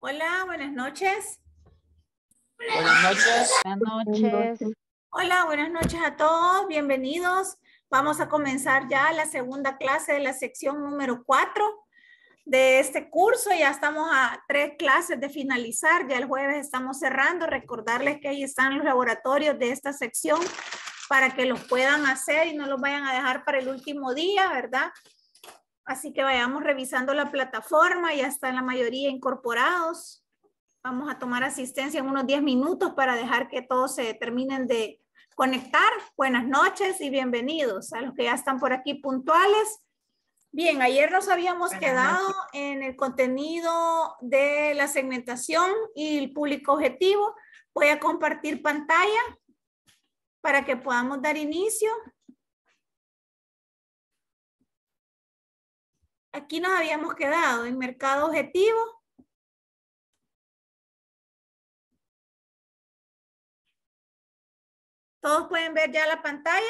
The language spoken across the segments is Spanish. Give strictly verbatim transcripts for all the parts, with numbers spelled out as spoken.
Hola, buenas noches. Buenas noches. Buenas noches. Hola, buenas noches a todos. Bienvenidos. Vamos a comenzar ya la segunda clase de la sección número cuatro de este curso. Ya estamos a tres clases de finalizar. Ya el jueves estamos cerrando. Recordarles que ahí están los laboratorios de esta sección para que los puedan hacer y no los vayan a dejar para el último día, ¿verdad? Así que vayamos revisando la plataforma. Ya están la mayoría incorporados. Vamos a tomar asistencia en unos diez minutos para dejar que todos se terminen de conectar. Buenas noches y bienvenidos a los que ya están por aquí puntuales. Bien, ayer nos habíamos Buenas quedado noches. En el contenido de la segmentación y el público objetivo. Voy a compartir pantalla para que podamos dar inicio. Aquí nos habíamos quedado en mercado objetivo. ¿Todos pueden ver ya la pantalla?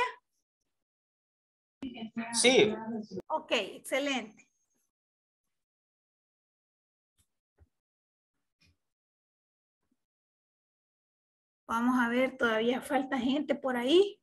Sí. Ok, excelente. Vamos a ver, todavía falta gente por ahí.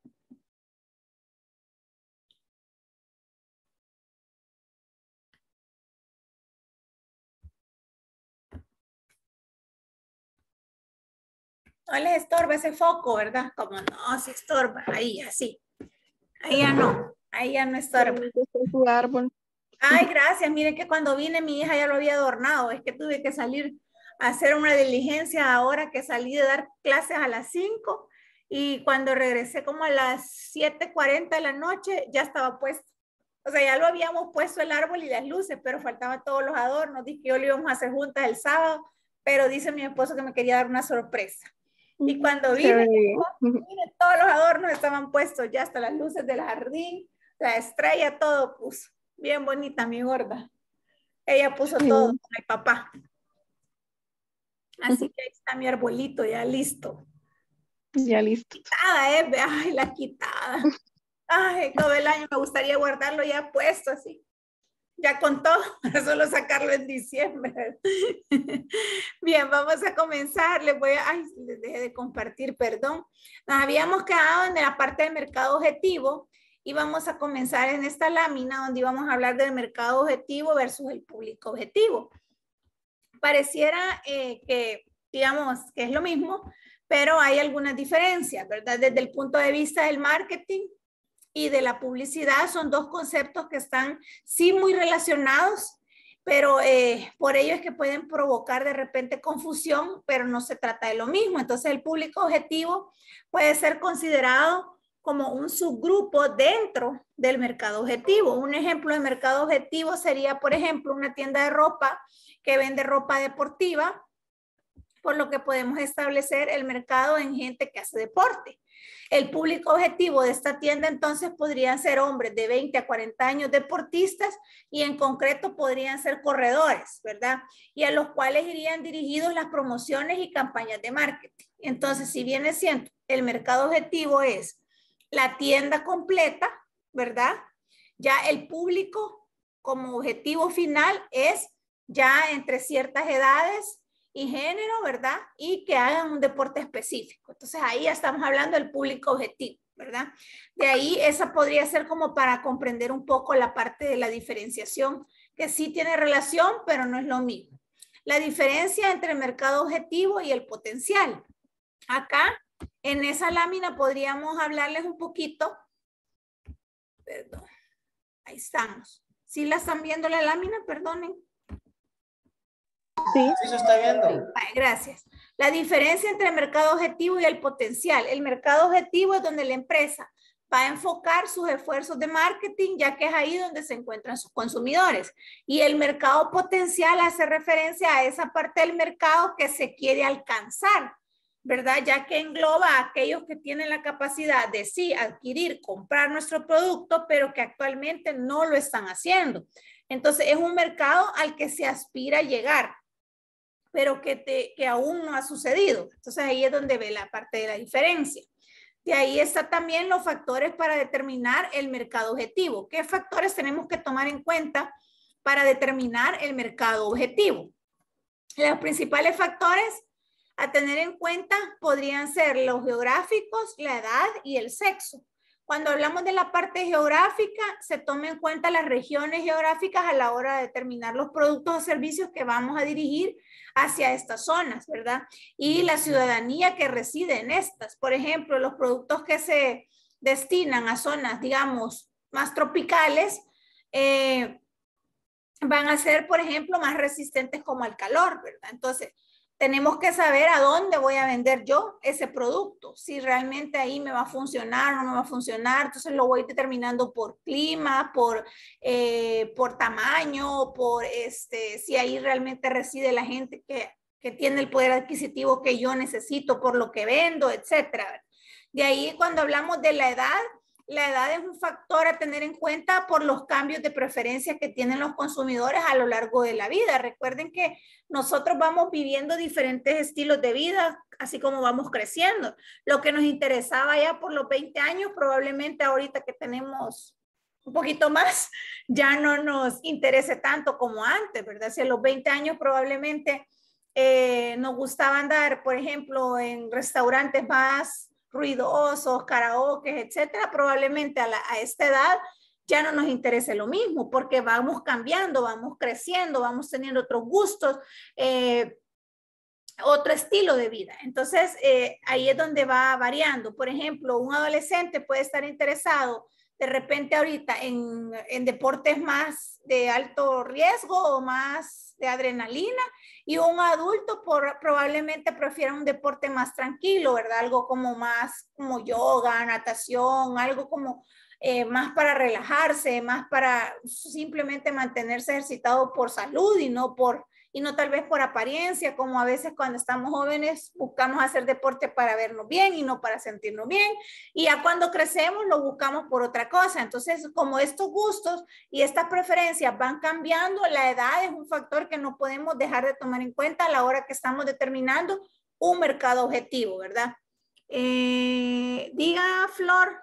No les estorba ese foco, ¿verdad? Como no, se estorba. Ahí, así. Ahí ya no. Ahí ya no estorba. Su árbol. Ay, gracias. Miren que cuando vine mi hija ya lo había adornado. Es que tuve que salir a hacer una diligencia ahora que salí de dar clases a las cinco y cuando regresé como a las siete cuarenta de la noche ya estaba puesto. O sea, ya lo habíamos puesto el árbol y las luces, pero faltaban todos los adornos. Dije que yo lo íbamos a hacer juntas el sábado, pero dice mi esposo que me quería dar una sorpresa. Y cuando vine, vine, todos los adornos estaban puestos, ya hasta las luces del jardín, la estrella, todo puso. Bien bonita mi gorda. Ella puso sí. Todo con el papá. Así que ahí está mi arbolito ya listo. Ya listo. Quitada, ¿eh? Ay, la quitada. Ay, todo el año me gustaría guardarlo ya puesto así. Ya con todo, para solo sacarlo en diciembre. Bien, vamos a comenzar. Les voy a, ay, les dejé de compartir, perdón. Nos habíamos quedado en la parte del mercado objetivo y vamos a comenzar en esta lámina donde vamos a hablar del mercado objetivo versus el público objetivo. Pareciera eh, que, digamos, que es lo mismo, pero hay algunas diferencias, ¿verdad? Desde el punto de vista del marketing y de la publicidad son dos conceptos que están sí muy relacionados, pero eh, por ello es que pueden provocar de repente confusión, pero no se trata de lo mismo. Entonces el público objetivo puede ser considerado como un subgrupo dentro del mercado objetivo. Un ejemplo de mercado objetivo sería, por ejemplo, una tienda de ropa que vende ropa deportiva, por lo que podemos establecer el mercado en gente que hace deporte. El público objetivo de esta tienda entonces podrían ser hombres de veinte a cuarenta años deportistas y en concreto podrían ser corredores, ¿verdad? Y a los cuales irían dirigidos las promociones y campañas de marketing. Entonces, si viene siendo el mercado objetivo es la tienda completa, ¿verdad? Ya el público como objetivo final es ya entre ciertas edades y género, ¿verdad? Y que hagan un deporte específico. Entonces ahí ya estamos hablando del público objetivo, ¿verdad? De ahí esa podría ser como para comprender un poco la parte de la diferenciación, que sí tiene relación, pero no es lo mismo. La diferencia entre el mercado objetivo y el potencial. Acá, en esa lámina podríamos hablarles un poquito, perdón, ahí estamos. ¿Sí la están viendo la lámina? Perdonen. Sí. Sí, se está viendo. Vale, gracias. La diferencia entre el mercado objetivo y el potencial. El mercado objetivo es donde la empresa va a enfocar sus esfuerzos de marketing, ya que es ahí donde se encuentran sus consumidores. Y el mercado potencial hace referencia a esa parte del mercado que se quiere alcanzar, ¿verdad? Ya que engloba a aquellos que tienen la capacidad de sí adquirir, comprar nuestro producto, pero que actualmente no lo están haciendo. Entonces, es un mercado al que se aspira a llegar, pero que, te, que aún no ha sucedido. Entonces ahí es donde ve la parte de la diferencia. De ahí está también los factores para determinar el mercado objetivo. ¿Qué factores tenemos que tomar en cuenta para determinar el mercado objetivo? Los principales factores a tener en cuenta podrían ser los geográficos, la edad y el sexo. Cuando hablamos de la parte geográfica, se toma en cuenta las regiones geográficas a la hora de determinar los productos o servicios que vamos a dirigir hacia estas zonas, ¿verdad? Y la ciudadanía que reside en estas. Por ejemplo, los productos que se destinan a zonas, digamos, más tropicales, eh, van a ser, por ejemplo, más resistentes como al calor, ¿verdad? Entonces, tenemos que saber a dónde voy a vender yo ese producto, si realmente ahí me va a funcionar o no me va a funcionar. Entonces lo voy determinando por clima, por, eh, por tamaño, por este, si ahí realmente reside la gente que, que tiene el poder adquisitivo que yo necesito por lo que vendo, etcétera. De ahí, cuando hablamos de la edad, la edad es un factor a tener en cuenta por los cambios de preferencia que tienen los consumidores a lo largo de la vida. Recuerden que nosotros vamos viviendo diferentes estilos de vida, así como vamos creciendo. Lo que nos interesaba ya por los veinte años, probablemente ahorita que tenemos un poquito más, ya no nos interese tanto como antes, ¿verdad? Si a los veinte años probablemente eh, nos gustaba andar, por ejemplo, en restaurantes más ruidosos, karaoke, etcétera, probablemente a, la, a esta edad ya no nos interese lo mismo, porque vamos cambiando, vamos creciendo, vamos teniendo otros gustos, eh, otro estilo de vida. Entonces, eh, ahí es donde va variando. Por ejemplo, un adolescente puede estar interesado de repente ahorita en, en deportes más de alto riesgo o más de adrenalina, y un adulto por, probablemente prefiera un deporte más tranquilo, ¿verdad? Algo como más como yoga, natación, algo como eh, más para relajarse, más para simplemente mantenerse ejercitado por salud y no por y no tal vez por apariencia, como a veces cuando estamos jóvenes buscamos hacer deporte para vernos bien y no para sentirnos bien, y ya cuando crecemos lo buscamos por otra cosa. Entonces, como estos gustos y estas preferencias van cambiando, la edad es un factor que no podemos dejar de tomar en cuenta a la hora que estamos determinando un mercado objetivo, ¿verdad? Eh, diga, Flor.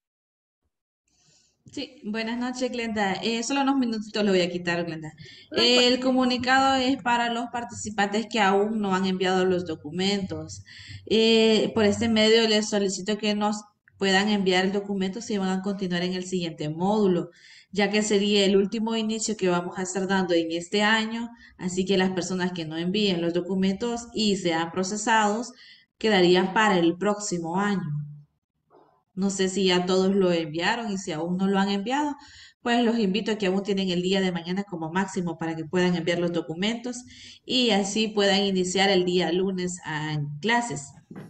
Sí, buenas noches, Glenda. Eh, solo unos minutitos le voy a quitar, Glenda. Eh, el comunicado es para los participantes que aún no han enviado los documentos. Eh, por este medio les solicito que nos puedan enviar el documento si van a continuar en el siguiente módulo, ya que sería el último inicio que vamos a estar dando en este año, así que las personas que no envíen los documentos y sean procesados quedarían para el próximo año. No sé si ya todos lo enviaron y si aún no lo han enviado, pues los invito a que aún tienen el día de mañana como máximo para que puedan enviar los documentos y así puedan iniciar el día lunes en clases.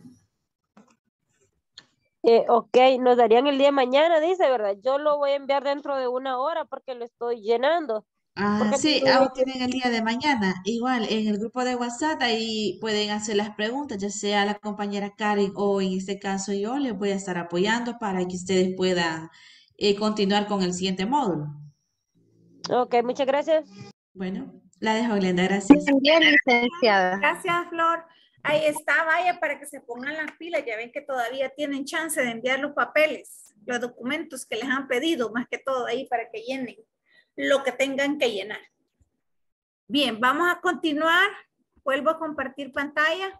Eh, ok, nos darían el día de mañana, dice, ¿verdad? Yo lo voy a enviar dentro de una hora porque lo estoy llenando. Ah, Porque sí, tú- aún tienen el día de mañana. Igual en el grupo de WhatsApp ahí pueden hacer las preguntas, ya sea la compañera Karen o en este caso yo les voy a estar apoyando para que ustedes puedan eh, continuar con el siguiente módulo. Ok, muchas gracias. Bueno, la dejo, Glenda, gracias. Bien, licenciada. Gracias, Flor. Ahí está, vaya, para que se pongan las pilas. Ya ven que todavía tienen chance de enviar los papeles, los documentos que les han pedido, más que todo ahí para que llenen lo que tengan que llenar. Bien, vamos a continuar. Vuelvo a compartir pantalla.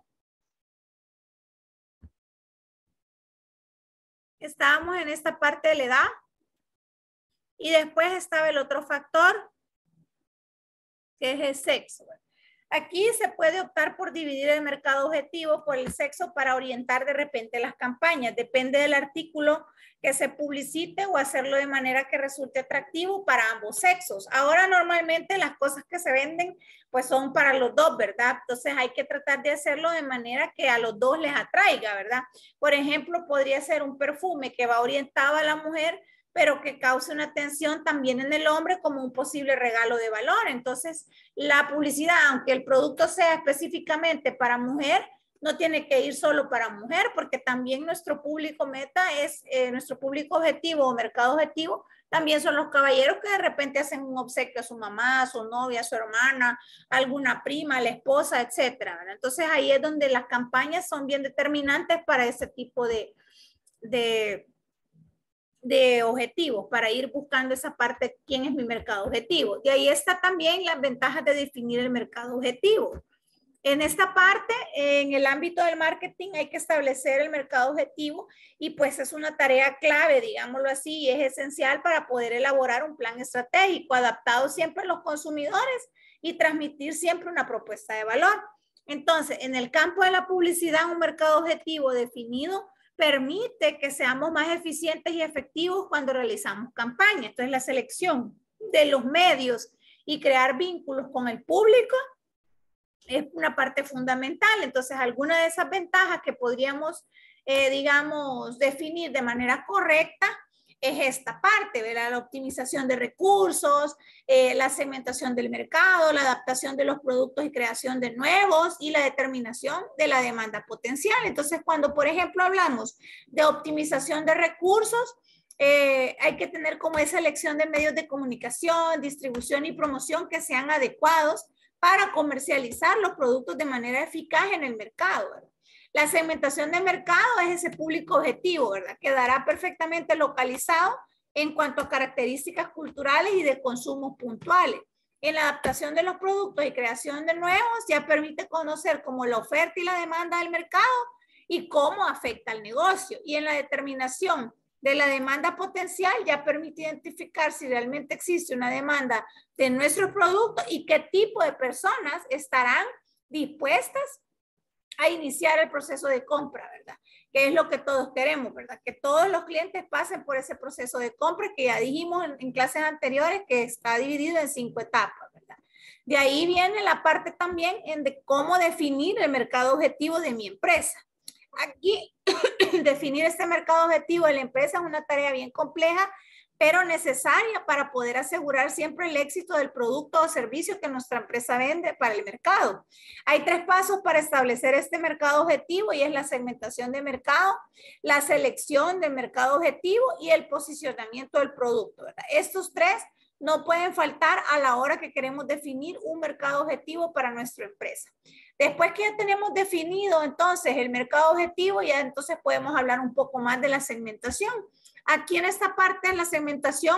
Estábamos en esta parte de la edad. Y después estaba el otro factor, que es el sexo. Aquí se puede optar por dividir el mercado objetivo por el sexo para orientar de repente las campañas. Depende del artículo que se publicite o hacerlo de manera que resulte atractivo para ambos sexos. Ahora normalmente las cosas que se venden pues son para los dos, ¿verdad? Entonces hay que tratar de hacerlo de manera que a los dos les atraiga, ¿verdad? Por ejemplo, podría ser un perfume que va orientado a la mujer, pero que cause una atención también en el hombre como un posible regalo de valor. Entonces, la publicidad, aunque el producto sea específicamente para mujer, no tiene que ir solo para mujer, porque también nuestro público meta es, eh, nuestro público objetivo o mercado objetivo, también son los caballeros que de repente hacen un obsequio a su mamá, a su novia, a su hermana, a alguna prima, a la esposa, etcétera. Entonces, ahí es donde las campañas son bien determinantes para ese tipo de, de de objetivos para ir buscando esa parte, quién es mi mercado objetivo. De ahí está también las ventajas de definir el mercado objetivo. En esta parte, en el ámbito del marketing, hay que establecer el mercado objetivo y pues es una tarea clave, digámoslo así, y es esencial para poder elaborar un plan estratégico adaptado siempre a los consumidores y transmitir siempre una propuesta de valor. Entonces, en el campo de la publicidad, un mercado objetivo definido permite que seamos más eficientes y efectivos cuando realizamos campañas. Entonces, la selección de los medios y crear vínculos con el público es una parte fundamental. Entonces, alguna de esas ventajas que podríamos, eh, digamos, definir de manera correcta es esta parte, ¿verdad? La optimización de recursos, eh, la segmentación del mercado, la adaptación de los productos y creación de nuevos y la determinación de la demanda potencial. Entonces, cuando, por ejemplo, hablamos de optimización de recursos, eh, hay que tener como esa elección de medios de comunicación, distribución y promoción que sean adecuados para comercializar los productos de manera eficaz en el mercado, ¿verdad? La segmentación de mercado es ese público objetivo, ¿verdad? Quedará perfectamente localizado en cuanto a características culturales y de consumos puntuales. En la adaptación de los productos y creación de nuevos ya permite conocer cómo la oferta y la demanda del mercado y cómo afecta al negocio. Y en la determinación de la demanda potencial ya permite identificar si realmente existe una demanda de nuestros productos y qué tipo de personas estarán dispuestas a iniciar el proceso de compra, ¿verdad? Que es lo que todos queremos, ¿verdad? Que todos los clientes pasen por ese proceso de compra que ya dijimos en, en clases anteriores que está dividido en cinco etapas, ¿verdad? De ahí viene la parte también en de cómo definir el mercado objetivo de mi empresa. Aquí, definir este mercado objetivo de la empresa es una tarea bien compleja, pero necesaria para poder asegurar siempre el éxito del producto o servicio que nuestra empresa vende para el mercado. Hay tres pasos para establecer este mercado objetivo y es la segmentación de mercado, la selección del mercado objetivo y el posicionamiento del producto, ¿verdad? Estos tres no pueden faltar a la hora que queremos definir un mercado objetivo para nuestra empresa. Después que ya tenemos definido entonces el mercado objetivo, ya entonces podemos hablar un poco más de la segmentación. Aquí en esta parte de la segmentación,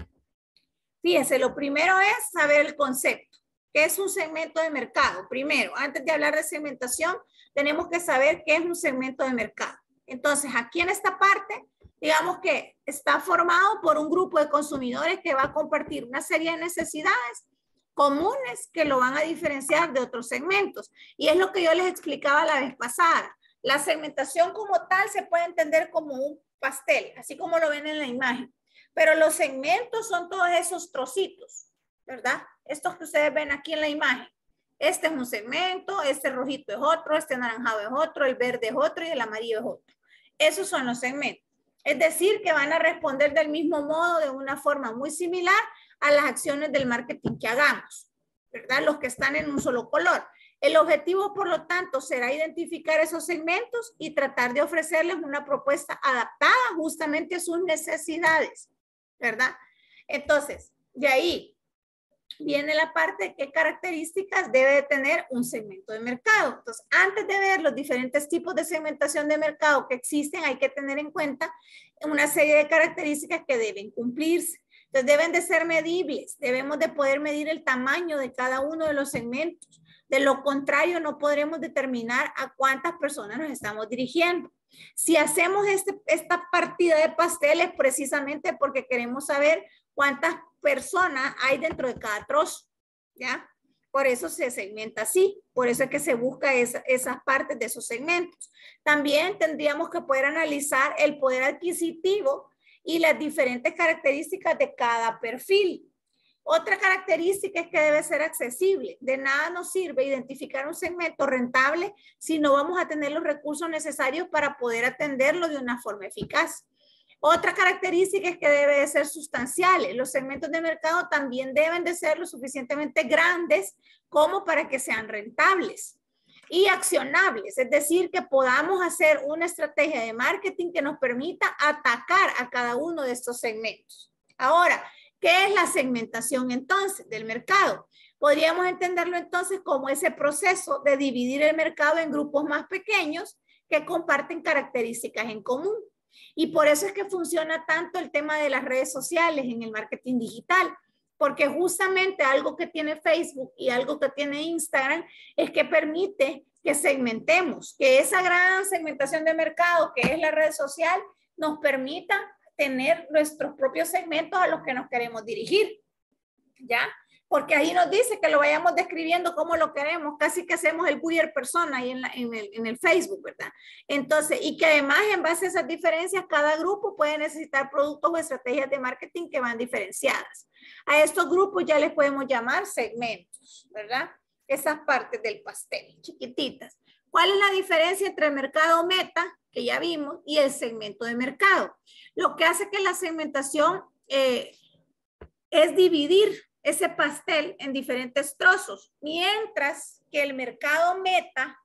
fíjense, lo primero es saber el concepto. ¿Qué es un segmento de mercado? Primero, antes de hablar de segmentación, tenemos que saber qué es un segmento de mercado. Entonces, aquí en esta parte, digamos que está formado por un grupo de consumidores que va a compartir una serie de necesidades comunes que lo van a diferenciar de otros segmentos. Y es lo que yo les explicaba la vez pasada. La segmentación como tal se puede entender como un pastel, así como lo ven en la imagen. Pero los segmentos son todos esos trocitos, ¿verdad? Estos que ustedes ven aquí en la imagen. Este es un segmento, este rojito es otro, este naranjado es otro, el verde es otro y el amarillo es otro. Esos son los segmentos. Es decir, que van a responder del mismo modo, de una forma muy similar a las acciones del marketing que hagamos, ¿verdad? Los que están en un solo color. El objetivo, por lo tanto, será identificar esos segmentos y tratar de ofrecerles una propuesta adaptada justamente a sus necesidades, ¿verdad? Entonces, de ahí viene la parte de qué características debe de tener un segmento de mercado. Entonces, antes de ver los diferentes tipos de segmentación de mercado que existen, hay que tener en cuenta una serie de características que deben cumplirse. Entonces, deben de ser medibles. Debemos de poder medir el tamaño de cada uno de los segmentos. De lo contrario, no podremos determinar a cuántas personas nos estamos dirigiendo. Si hacemos este, esta partida de pasteles, precisamente porque queremos saber cuántas personas hay dentro de cada trozo, ¿ya? Por eso se segmenta así, por eso es que se busca esa, esas partes de esos segmentos. También tendríamos que poder analizar el poder adquisitivo y las diferentes características de cada perfil. Otra característica es que debe ser accesible. De nada nos sirve identificar un segmento rentable si no vamos a tener los recursos necesarios para poder atenderlo de una forma eficaz. Otra característica es que debe de ser sustanciales. Los segmentos de mercado también deben de ser lo suficientemente grandes como para que sean rentables y accionables. Es decir, que podamos hacer una estrategia de marketing que nos permita atacar a cada uno de estos segmentos. Ahora, ¿qué es la segmentación entonces del mercado? Podríamos entenderlo entonces como ese proceso de dividir el mercado en grupos más pequeños que comparten características en común. Y por eso es que funciona tanto el tema de las redes sociales en el marketing digital, Porque justamente algo que tiene Facebook y algo que tiene Instagram es que permite que segmentemos, que esa gran segmentación de mercado que es la red social nos permita tener nuestros propios segmentos a los que nos queremos dirigir, ¿ya? Porque ahí nos dice que lo vayamos describiendo como lo queremos, casi que hacemos el buyer persona ahí en, la, en, el, en el Facebook, ¿verdad? Entonces, y que además en base a esas diferencias, cada grupo puede necesitar productos o estrategias de marketing que van diferenciadas. A estos grupos ya les podemos llamar segmentos, ¿verdad? Esas partes del pastel, chiquititas. ¿Cuál es la diferencia entre el mercado meta, que ya vimos, y el segmento de mercado? Lo que hace que la segmentación eh, es dividir ese pastel en diferentes trozos, mientras que el mercado meta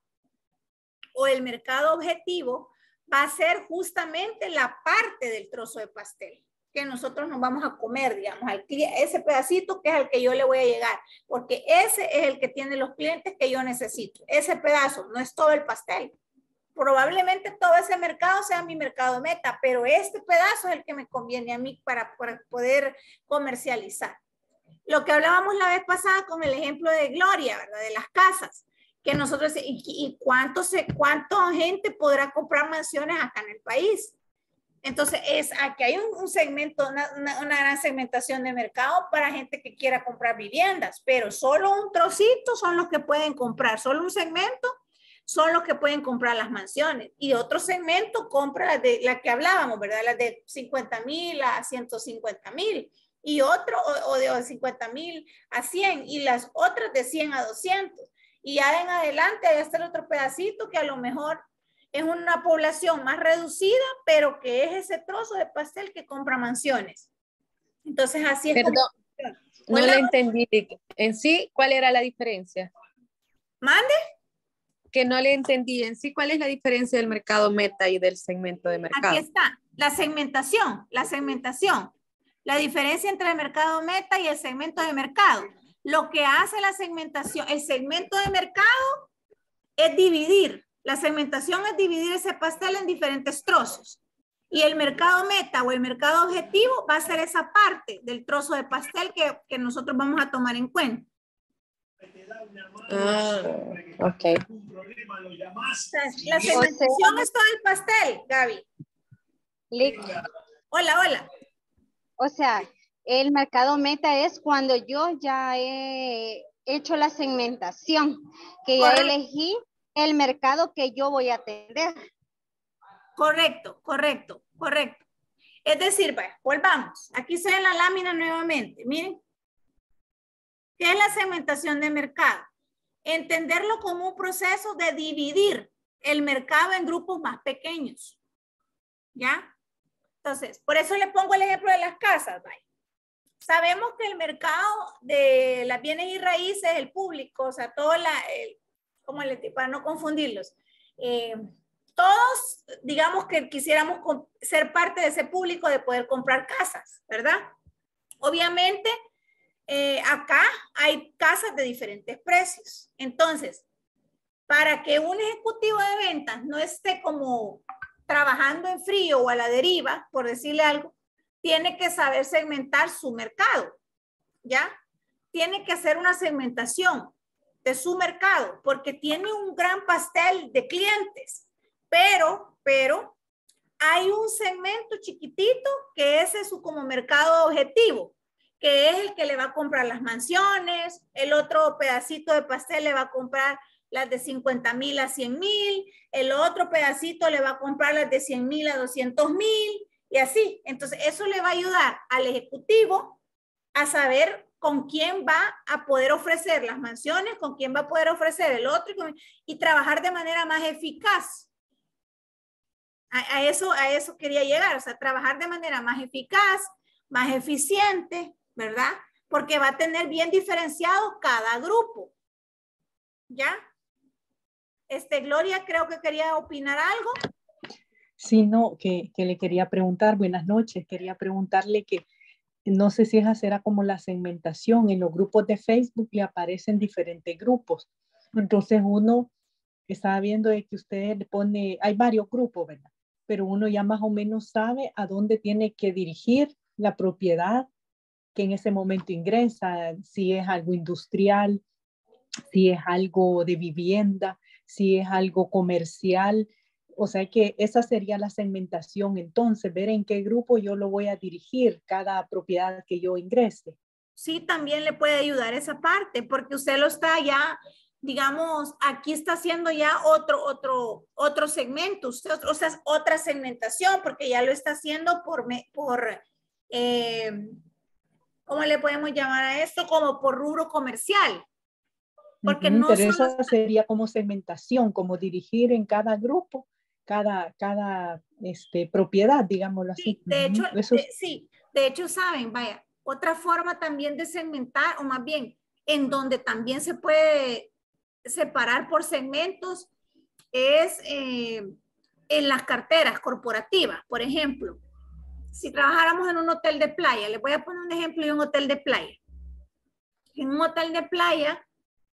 o el mercado objetivo va a ser justamente la parte del trozo de pastel que nosotros nos vamos a comer, digamos, al ese pedacito que es al que yo le voy a llegar, porque ese es el que tiene los clientes que yo necesito. Ese pedazo no es todo el pastel. Probablemente todo ese mercado sea mi mercado meta, pero este pedazo es el que me conviene a mí para, para poder comercializar. Lo que hablábamos la vez pasada con el ejemplo de Gloria, ¿verdad? De las casas, que nosotros, y, y cuánto, se, cuánta gente podrá comprar mansiones acá en el país. Entonces, es, aquí hay un, un segmento, una, una, una gran segmentación de mercado para gente que quiera comprar viviendas, pero solo un trocito son los que pueden comprar, solo un segmento son los que pueden comprar las mansiones, y otro segmento compra las de la que hablábamos, ¿verdad? Las de cincuenta mil a ciento cincuenta mil, y otro o, o de cincuenta mil a cien, y las otras de cien a doscientos, y ya en adelante hay hasta el otro pedacito que a lo mejor es una población más reducida, pero que es ese trozo de pastel que compra mansiones. Entonces así es. Perdón, como... no le entendí. En sí, ¿cuál era la diferencia? ¿Mande? Que no le entendí. En sí, ¿cuál es la diferencia del mercado meta y del segmento de mercado? Aquí está, la segmentación, la segmentación. La diferencia entre el mercado meta y el segmento de mercado. Lo que hace la segmentación, el segmento de mercado es dividir. La segmentación es dividir ese pastel en diferentes trozos. Y el mercado meta o el mercado objetivo va a ser esa parte del trozo de pastel que, que nosotros vamos a tomar en cuenta. Ah, ok. La segmentación es todo el pastel, Gaby. Lick. Hola, hola. O sea, el mercado meta es cuando yo ya he hecho la segmentación, que ya Correcto. elegí el mercado que yo voy a atender. Correcto, correcto, correcto. Es decir, vaya, volvamos. Aquí se ve la lámina nuevamente. Miren. ¿Qué es la segmentación de mercado? Entenderlo como un proceso de dividir el mercado en grupos más pequeños. ¿Ya? Entonces, por eso le pongo el ejemplo de las casas. Vaya. Sabemos que el mercado de las bienes y raíces, el público, o sea, todo la... El, como le para no confundirlos, eh, todos, digamos que quisiéramos ser parte de ese público de poder comprar casas, ¿verdad? Obviamente, eh, acá hay casas de diferentes precios. Entonces, para que un ejecutivo de ventas no esté como trabajando en frío o a la deriva, por decirle algo, tiene que saber segmentar su mercado, ¿ya? Tiene que hacer una segmentación de su mercado, porque tiene un gran pastel de clientes, pero, pero hay un segmento chiquitito que ese es su como mercado objetivo, que es el que le va a comprar las mansiones, el otro pedacito de pastel le va a comprar las de cincuenta mil a cien mil, el otro pedacito le va a comprar las de cien mil a doscientos mil, y así. Entonces, eso le va a ayudar al ejecutivo a saber con quién va a poder ofrecer las mansiones, con quién va a poder ofrecer el otro y, con, y trabajar de manera más eficaz. A, a, eso, a eso quería llegar, o sea, trabajar de manera más eficaz, más eficiente, ¿verdad? Porque va a tener bien diferenciado cada grupo. ¿Ya? Este, Gloria, creo que quería opinar algo. Sí, no, que, que le quería preguntar, buenas noches, quería preguntarle que no sé si esa será como la segmentación. En los grupos de Facebook le aparecen diferentes grupos. Entonces uno estaba viendo de que usted le pone, hay varios grupos, ¿verdad? Pero uno ya más o menos sabe a dónde tiene que dirigir la propiedad que en ese momento ingresa, si es algo industrial, si es algo de vivienda, si es algo comercial. O sea que esa sería la segmentación. Entonces, ver en qué grupo yo lo voy a dirigir, cada propiedad que yo ingrese. Sí, también le puede ayudar esa parte, porque usted lo está ya, digamos, aquí está haciendo ya otro, otro, otro segmento, usted, o sea, otra segmentación, porque ya lo está haciendo por, por eh, ¿cómo le podemos llamar a esto? Como por rubro comercial. Porque uh-huh, no pero solo... esa sería como segmentación, como dirigir en cada grupo, cada, cada este, propiedad, digámoslo así. Sí, de hecho, uh-huh. Eso de, es... sí, de hecho, saben, vaya, otra forma también de segmentar, o más bien, en donde también se puede separar por segmentos, es eh, en las carteras corporativas. Por ejemplo, si trabajáramos en un hotel de playa, les voy a poner un ejemplo de un hotel de playa. En un hotel de playa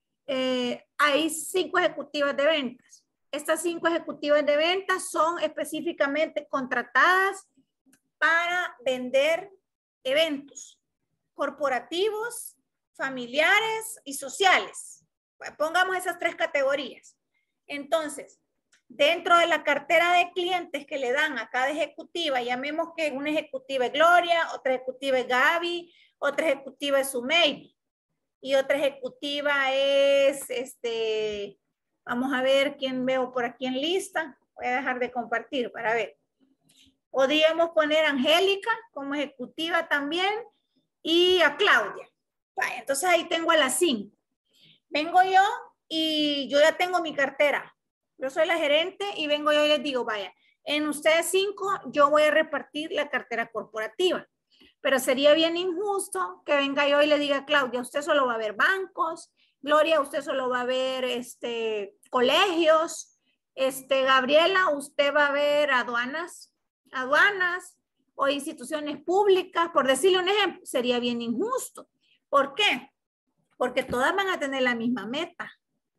eh, hay cinco ejecutivas de ventas. Estas cinco ejecutivas de ventas son específicamente contratadas para vender eventos corporativos, familiares y sociales. Pongamos esas tres categorías. Entonces, dentro de la cartera de clientes que le dan a cada ejecutiva, llamemos que una ejecutiva es Gloria, otra ejecutiva es Gaby, otra ejecutiva es Sumey y otra ejecutiva es, este, vamos a ver quién veo por aquí en lista. Voy a dejar de compartir para ver. Podríamos poner a Angélica como ejecutiva también y a Claudia. Vaya, entonces ahí tengo a las cinco. Vengo yo y yo ya tengo mi cartera. Yo soy la gerente y vengo yo y les digo, vaya, en ustedes cinco yo voy a repartir la cartera corporativa. Pero sería bien injusto que venga yo y le diga a Claudia, usted solo va a ver bancos, Gloria, usted solo va a ver este, colegios, este, Gabriela, usted va a ver aduanas, aduanas o instituciones públicas, por decirle un ejemplo, sería bien injusto. ¿Por qué? Porque todas van a tener la misma meta.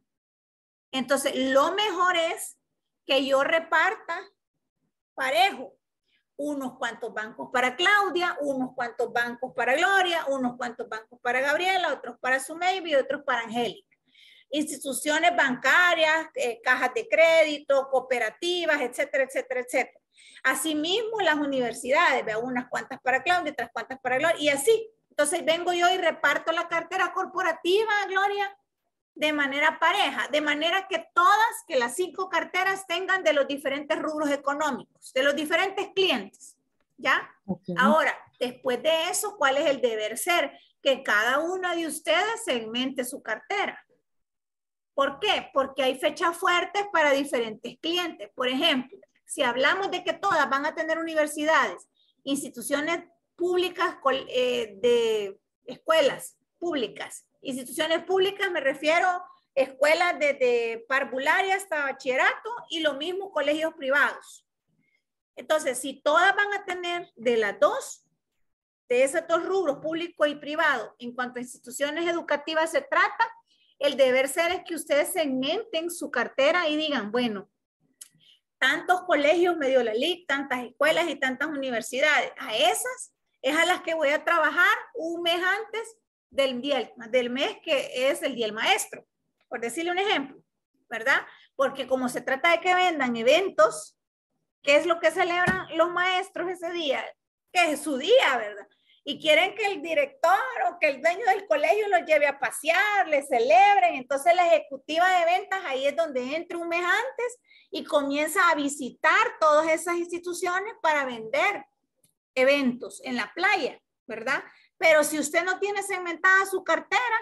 Entonces, lo mejor es que yo reparta parejo. Unos cuantos bancos para Claudia, unos cuantos bancos para Gloria, unos cuantos bancos para Gabriela, otros para Sumey y otros para Angélica. Instituciones bancarias, eh, cajas de crédito, cooperativas, etcétera, etcétera, etcétera. Asimismo, las universidades, veo unas cuantas para Claudia, otras cuantas para Gloria, y así. Entonces, vengo yo y reparto la cartera corporativa, Gloria, de manera pareja, de manera que todas, que las cinco carteras tengan de los diferentes rubros económicos, de los diferentes clientes, ¿ya? Okay. Ahora, después de eso, ¿cuál es el deber ser? Que cada una de ustedes segmente su cartera. ¿Por qué? Porque hay fechas fuertes para diferentes clientes. Por ejemplo, si hablamos de que todas van a tener universidades, instituciones públicas, eh, de escuelas públicas, instituciones públicas, me refiero a escuelas desde parvularia hasta bachillerato y lo mismo colegios privados. Entonces, si todas van a tener de las dos, de esos dos rubros, público y privado, en cuanto a instituciones educativas se trata, el deber ser es que ustedes segmenten su cartera y digan, bueno, tantos colegios me dio la L I C, tantas escuelas y tantas universidades. A esas es a las que voy a trabajar un mes antes del día del mes que es el día del maestro, por decirle un ejemplo, ¿verdad? Porque como se trata de que vendan eventos, ¿qué es lo que celebran los maestros ese día? Que es su día, ¿verdad? Y quieren que el director o que el dueño del colegio los lleve a pasear, les celebren. Entonces la ejecutiva de ventas ahí es donde entra un mes antes y comienza a visitar todas esas instituciones para vender eventos en la playa, ¿verdad? Pero si usted no tiene segmentada su cartera,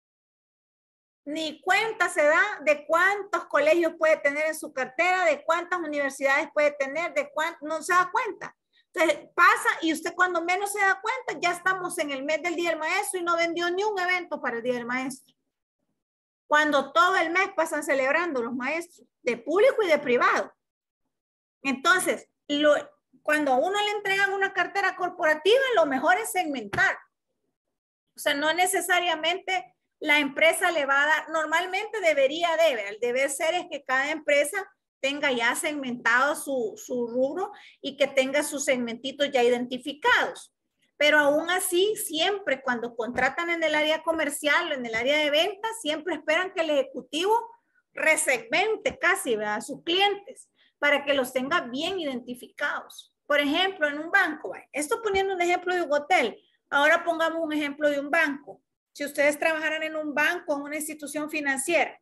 ni cuenta se da de cuántos colegios puede tener en su cartera, de cuántas universidades puede tener, de cuánto, no se da cuenta. Entonces pasa y usted cuando menos se da cuenta, ya estamos en el mes del Día del Maestro y no vendió ni un evento para el Día del Maestro. Cuando todo el mes pasan celebrando los maestros, de público y de privado. Entonces, lo, cuando a uno le entregan una cartera corporativa, lo mejor es segmentar. O sea, no necesariamente la empresa le va a dar, normalmente debería de, el deber ser es que cada empresa tenga ya segmentado su, su rubro y que tenga sus segmentitos ya identificados. Pero aún así, siempre cuando contratan en el área comercial o en el área de ventas, siempre esperan que el ejecutivo resegmente casi, ¿verdad?, a sus clientes para que los tenga bien identificados. Por ejemplo, en un banco, ¿vale? Esto poniendo un ejemplo de un hotel, ahora pongamos un ejemplo de un banco. Si ustedes trabajaran en un banco, en una institución financiera,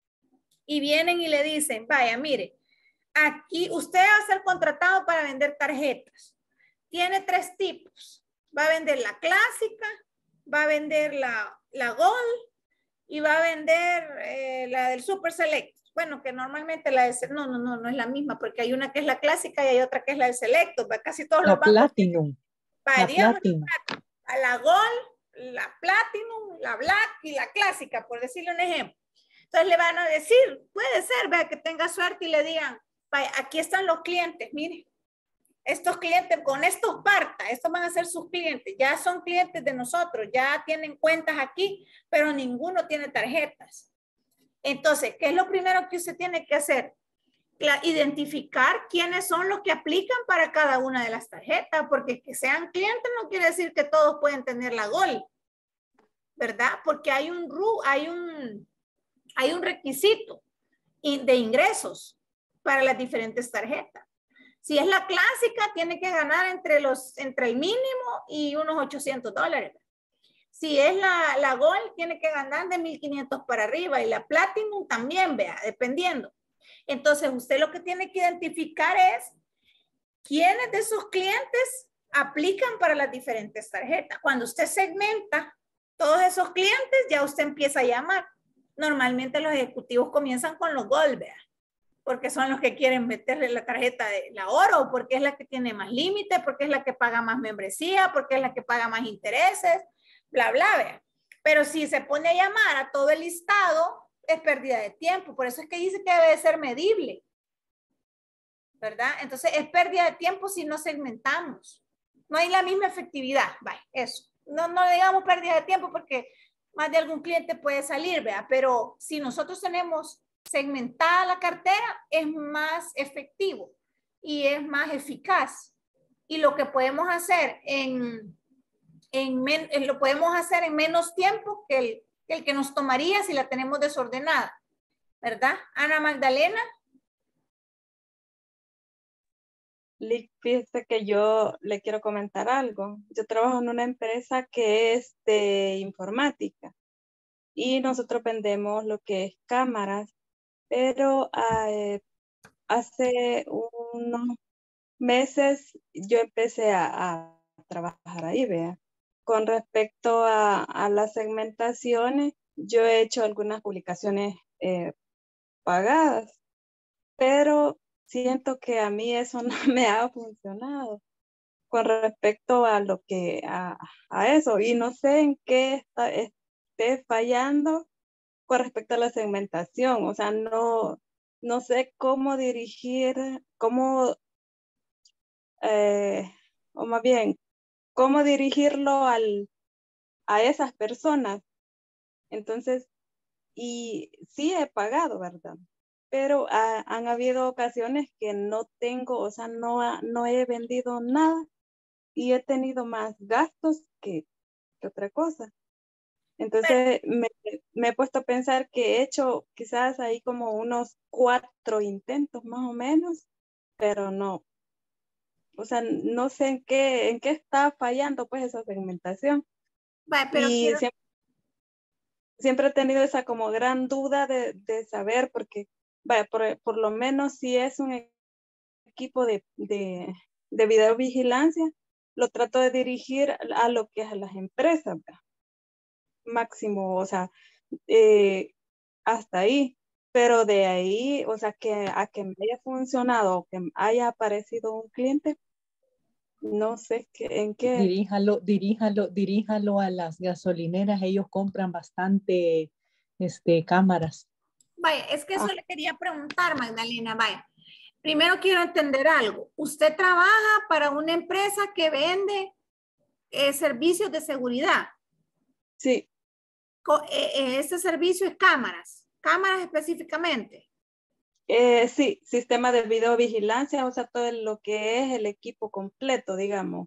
y vienen y le dicen, vaya, mire, aquí usted va a ser contratado para vender tarjetas. Tiene tres tipos. Va a vender la clásica, va a vender la, la Gold y va a vender eh, la del Super Select. Bueno, que normalmente la de, no, no, no, no es la misma, porque hay una que es la clásica y hay otra que es la del Selecto. Casi todos La los bancos. Platinum. Para, La digamos, Platinum. a la Gold, la Platinum, la Black y la clásica, por decirle un ejemplo. Entonces le van a decir, puede ser, vea, que tenga suerte y le digan, vaya, aquí están los clientes, mire. Estos clientes, con estos parta, estos van a ser sus clientes, ya son clientes de nosotros, ya tienen cuentas aquí, pero ninguno tiene tarjetas. Entonces, ¿qué es lo primero que usted tiene que hacer? La, identificar quiénes son los que aplican para cada una de las tarjetas, porque que sean clientes no quiere decir que todos pueden tener la Gold, ¿verdad? Porque hay un, hay un, hay un requisito de ingresos para las diferentes tarjetas. Si es la clásica, tiene que ganar entre, los, entre el mínimo y unos ochocientos dólares. Si es la, la Gold, tiene que ganar de mil quinientos para arriba. Y la Platinum también, vea, dependiendo. Entonces, usted lo que tiene que identificar es quiénes de sus clientes aplican para las diferentes tarjetas. Cuando usted segmenta todos esos clientes, ya usted empieza a llamar. Normalmente los ejecutivos comienzan con los Gold, vea, porque son los que quieren meterle la tarjeta de la oro, porque es la que tiene más límite, porque es la que paga más membresía, porque es la que paga más intereses, bla, bla, vea. Pero si se pone a llamar a todo el listado, es pérdida de tiempo. Por eso es que dice que debe de ser medible, ¿verdad? Entonces es pérdida de tiempo si no segmentamos. No hay la misma efectividad, vaya, eso. No, no digamos pérdida de tiempo porque más de algún cliente puede salir, vea, pero si nosotros tenemos segmentada la cartera, es más efectivo y es más eficaz. Y lo que podemos hacer en, en, men, lo podemos hacer en menos tiempo que el, que el que nos tomaría si la tenemos desordenada, ¿verdad? Ana Magdalena. Lick, fíjese que yo le quiero comentar algo. Yo trabajo en una empresa que es de informática y nosotros vendemos lo que es cámaras, pero eh, hace unos meses yo empecé a, a trabajar ahí, vea. Con respecto a, a las segmentaciones, yo he hecho algunas publicaciones eh, pagadas, pero siento que a mí eso no me ha funcionado con respecto a lo que, a, a eso, y no sé en qué está, esté fallando con respecto a la segmentación, o sea, no, no sé cómo dirigir, cómo, eh, o más bien, cómo dirigirlo al, a esas personas. Entonces, y sí he pagado, ¿verdad? Pero ha, han habido ocasiones que no tengo, o sea, no, ha, no he vendido nada y he tenido más gastos que, que otra cosa. Entonces me, me he puesto a pensar que he hecho quizás ahí como unos cuatro intentos más o menos, pero no. O sea, no sé en qué, en qué está fallando pues esa segmentación. Vale, pero y quiero... siempre, siempre he tenido esa como gran duda de, de saber, porque vaya, por, por lo menos si es un equipo de, de, de videovigilancia, lo trato de dirigir a lo que es a las empresas, ¿verdad? Máximo, o sea, eh, hasta ahí, pero de ahí, o sea, que a que me haya funcionado o que haya aparecido un cliente, no sé qué, en qué. Diríjalo, diríjalo, diríjalo a las gasolineras, ellos compran bastante este, cámaras. Vaya, es que eso Ah. le quería preguntar, Magdalena, vaya. Primero quiero entender algo. Usted trabaja para una empresa que vende eh, servicios de seguridad. Sí. Ese servicio es cámaras, cámaras específicamente. Eh, sí, sistema de videovigilancia, o sea, todo lo que es el equipo completo, digamos.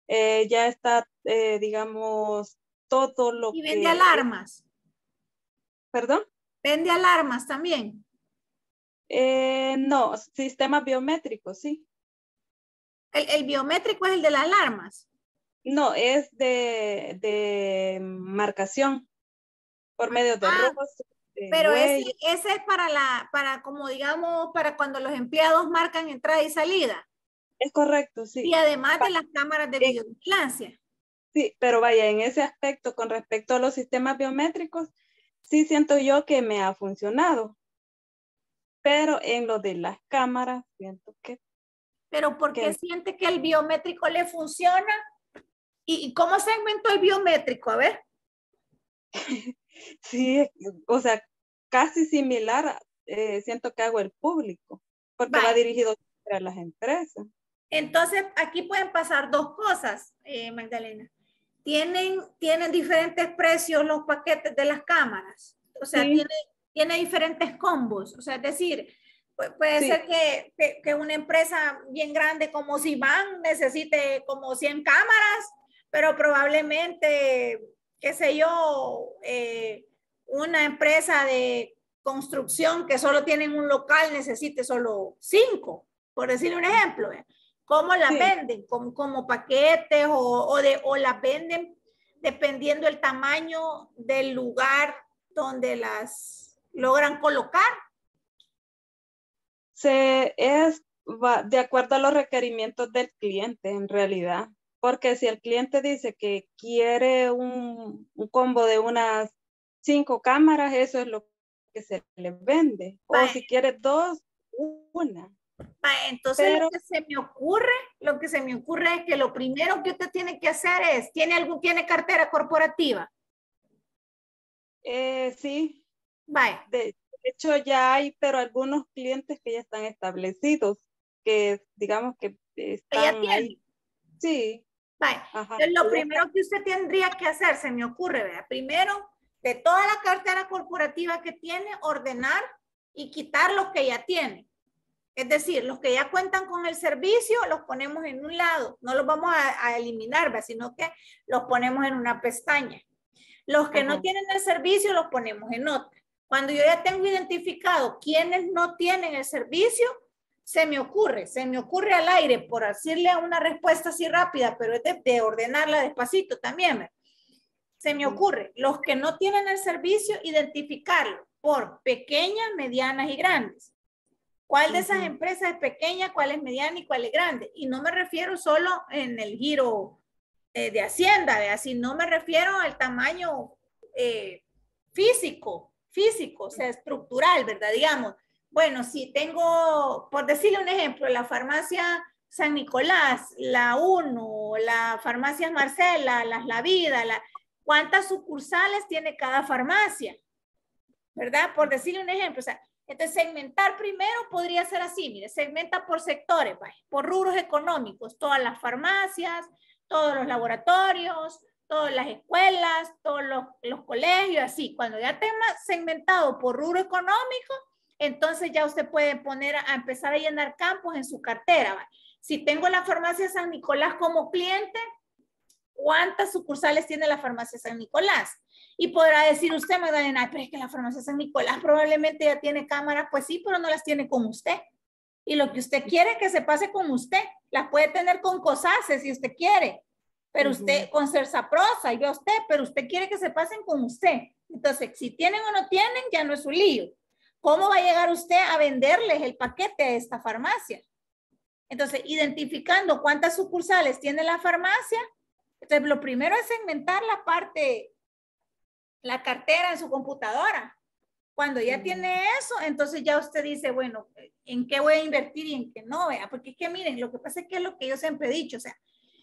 eh, ya está, eh, digamos, todo lo Y que... vende alarmas. ¿Perdón? Vende alarmas también. Eh, no, sistemas biométricos, sí. El, el biométrico es el de las alarmas. No, es de, de marcación por medio de Ah, rostro, de pero ese, huella. ese es para la, para como digamos, para cuando los empleados marcan entrada y salida. Es correcto, sí. Y además Va- de las cámaras de eh, videovigilancia. Sí, pero vaya, en ese aspecto, con respecto a los sistemas biométricos, sí siento yo que me ha funcionado. Pero en lo de las cámaras, siento que... Pero ¿por qué que siente que el biométrico le funciona? ¿Y, y cómo segmentó el biométrico? A ver. sí, o sea, casi similar, eh, siento que hago el público, porque va Vaya. dirigido a las empresas. Entonces, aquí pueden pasar dos cosas, eh, Magdalena. Tienen, tienen diferentes precios los paquetes de las cámaras. O sea, Sí. tiene, tiene diferentes combos. O sea, es decir, pu- puede Sí. ser que, que, que una empresa bien grande como Sivan necesite como cien cámaras, pero probablemente, qué sé yo, eh, una empresa de construcción que solo tienen un local necesite solo cinco, por decirle un ejemplo. ¿eh? ¿Cómo las Sí. venden? ¿Como, como paquetes o, o, de, o las venden dependiendo el tamaño del lugar donde las logran colocar? Se es va de acuerdo a los requerimientos del cliente en realidad. Porque si el cliente dice que quiere un, un combo de unas cinco cámaras, eso es lo que se le vende. O Vale. si quiere dos, una. Ah, entonces Pero- lo que se me ocurre, lo que se me ocurre es que lo primero que usted tiene que hacer es, ¿tiene algún, tiene cartera corporativa? Eh, sí, Vaya, de hecho ya hay, pero algunos clientes que ya están establecidos, que digamos que ya están tiene. ahí. Sí, Vaya. ajá. Entonces, lo Ya primero que usted tendría que hacer, se me ocurre, ¿verdad? Primero, de toda la cartera corporativa que tiene, ordenar y quitar los que ya tiene. Es decir, los que ya cuentan con el servicio, los ponemos en un lado. No los vamos a, a eliminar, ¿verdad? Sino que los ponemos en una pestaña. Los que Ajá. no tienen el servicio, los ponemos en otra. Cuando yo ya tengo identificado quiénes no tienen el servicio, se me ocurre, se me ocurre al aire por decirle una respuesta así rápida, pero es de, de ordenarla despacito también. ¿verdad? Se me ocurre, los que no tienen el servicio, identificarlo por pequeñas, medianas y grandes. ¿Cuál de esas Ujú. empresas es pequeña, cuál es mediana y cuál es grande? Y no me refiero solo en el giro eh, de Hacienda, ¿verdad? Sino me refiero al tamaño eh, físico, físico, o sea, estructural, ¿verdad? Digamos, bueno, si tengo, por decirle un ejemplo, la farmacia San Nicolás, la uno, la farmacia Marcela, las La Vida, la, ¿cuántas sucursales tiene cada farmacia? ¿Verdad? Por decirle un ejemplo, o sea, entonces, segmentar primero podría ser así, mire, segmenta por sectores, vaya, por rubros económicos, todas las farmacias, todos los laboratorios, todas las escuelas, todos los, los colegios, así. Cuando ya tenga segmentado por rubro económico, entonces ya usted puede poner a, a empezar a llenar campos en su cartera. Vaya. Si tengo la farmacia San Nicolás como cliente, ¿cuántas sucursales tiene la farmacia San Nicolás? Y podrá decir usted, Magdalena, pero es que la farmacia San Nicolás probablemente ya tiene cámaras, pues sí, pero no las tiene con usted. Y lo que usted quiere es que se pase con usted. Las puede tener con COSACE si usted quiere, pero usted, uh-huh. con Cersaprosa, y a usted, pero usted quiere que se pasen con usted. Entonces, si tienen o no tienen, ya no es su lío. ¿Cómo va a llegar usted a venderles el paquete a esta farmacia? Entonces, identificando cuántas sucursales tiene la farmacia, entonces lo primero es segmentar la parte, la cartera en su computadora. Cuando ya mm. tiene eso, entonces ya usted dice, bueno, ¿en qué voy a invertir y en qué no? ¿Vea? Porque es que miren, lo que pasa es que es lo que yo siempre he dicho, o sea,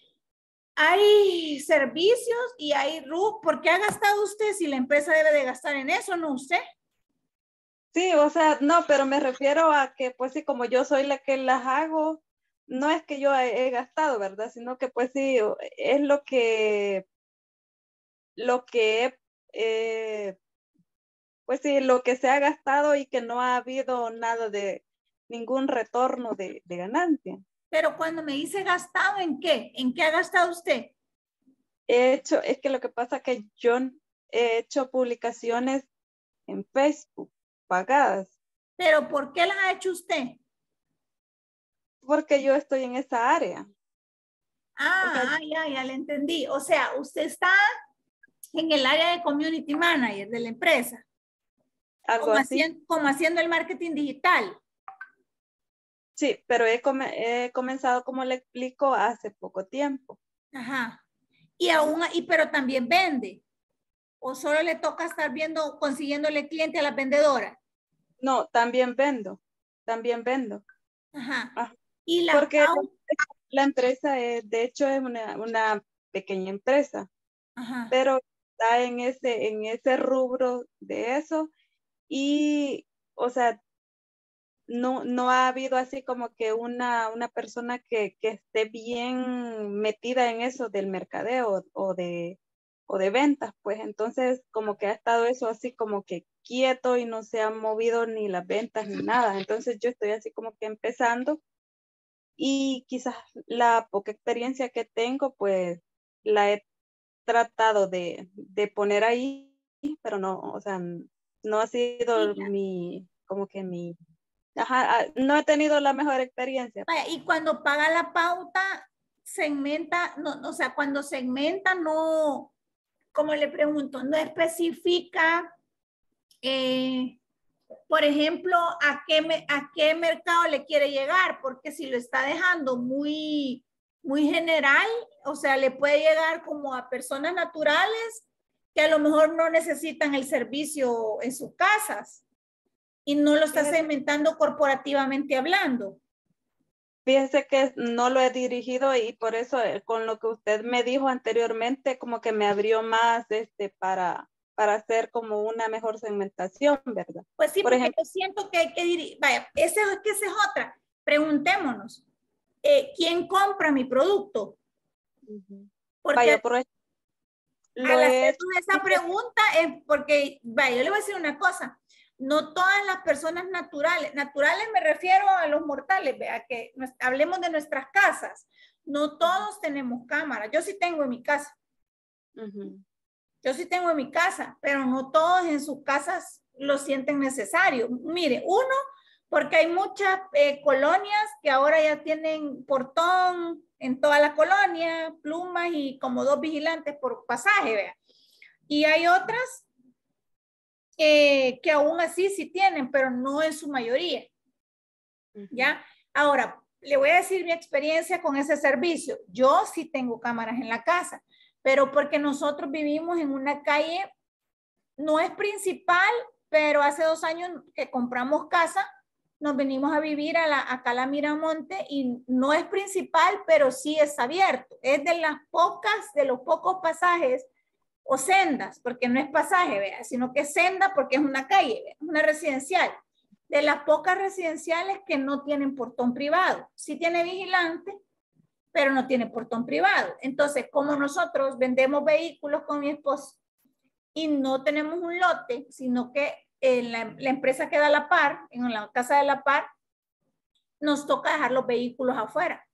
hay servicios y hay R U C. ¿Por qué ha gastado usted si la empresa debe de gastar en eso, no usted? Sí, o sea, no, pero me refiero a que, pues sí, como yo soy la que las hago, no es que yo he, he gastado, ¿verdad? Sino que, pues sí, es lo que, lo que he, eh, pues sí, lo que se ha gastado y que no ha habido nada de, ningún retorno de, de ganancia. Pero cuando me dice gastado, ¿en qué? ¿En qué ha gastado usted? He hecho, es que lo que pasa es que yo he hecho publicaciones en Facebook pagadas, ¿Pero por qué las ha hecho usted? porque yo estoy en esa área. Ah, O sea, ah, ya, ya le entendí. O sea, usted está en el área de community manager de la empresa, algo como, así. haciendo, como haciendo el marketing digital. Sí, pero he, come- he comenzado, como le explico, hace poco tiempo. Ajá. Y aún, y pero también vende. ¿O solo le toca estar viendo, consiguiéndole cliente a las vendedoras? No, también vendo, también vendo. Ajá. Ah, Y la porque pauta. la empresa, es, de hecho, es una, una pequeña empresa, Ajá. pero está en ese, en ese rubro de eso y, o sea, no, no ha habido así como que una, una persona que, que esté bien metida en eso del mercadeo o de, o de ventas, pues entonces como que ha estado eso así como que quieto y no se han movido ni las ventas ni nada. Entonces yo estoy así como que empezando y quizás la poca experiencia que tengo, pues la he tratado de, de poner ahí, pero no, o sea, no ha sido Y, mi, como que mi, ajá, ah, no he tenido la mejor experiencia. vaya, y cuando paga la pauta, segmenta, no, o sea, cuando segmenta, no, como le pregunto, no especifica, eh, por ejemplo, a qué, me, a qué mercado le quiere llegar, porque si lo está dejando muy, muy general, o sea, le puede llegar como a personas naturales que a lo mejor no necesitan el servicio en sus casas y no lo está Fíjese, segmentando corporativamente hablando. fíjese que no lo he dirigido y por eso eh, con lo que usted me dijo anteriormente, como que me abrió más este, para, para hacer como una mejor segmentación, ¿verdad? Pues sí, Por porque ejemplo, yo siento que hay que dirigir, vaya, ese, es que esa es otra. Preguntémonos, eh, ¿quién compra mi producto? uh-huh. Porque Vaya, por ejemplo, lo al he hecho. hacernos esa pregunta es porque, vaya, yo le voy a decir una cosa, no todas las personas naturales, naturales me refiero a los mortales, vea, que nos, hablemos de nuestras casas, no todos tenemos cámara, yo sí tengo en mi casa, Uh-huh. yo sí tengo en mi casa, pero no todos en sus casas lo sienten necesario. Mire, uno, porque hay muchas eh, colonias que ahora ya tienen portón en toda la colonia, plumas y como dos vigilantes por pasaje, vea. Y hay otras eh, que aún así sí tienen, pero no en su mayoría. Uh-huh. ¿Ya? Ahora, le voy a decir mi experiencia con ese servicio. Yo sí tengo cámaras en la casa, pero porque nosotros vivimos en una calle, no es principal, pero hace dos años que compramos casa, nos venimos a vivir a la, acá a la Miramonte y no es principal, pero sí es abierto. Es de las pocas, de los pocos pasajes o sendas, porque no es pasaje, vea, sino que es senda porque es una calle, vea, una residencial. De las pocas residenciales que no tienen portón privado. Sí tiene vigilante, pero no tiene portón privado. Entonces, como nosotros vendemos vehículos con mi esposo y no tenemos un lote, sino que en la, la empresa queda a la par, en la casa de la par, nos toca dejar los vehículos afuera,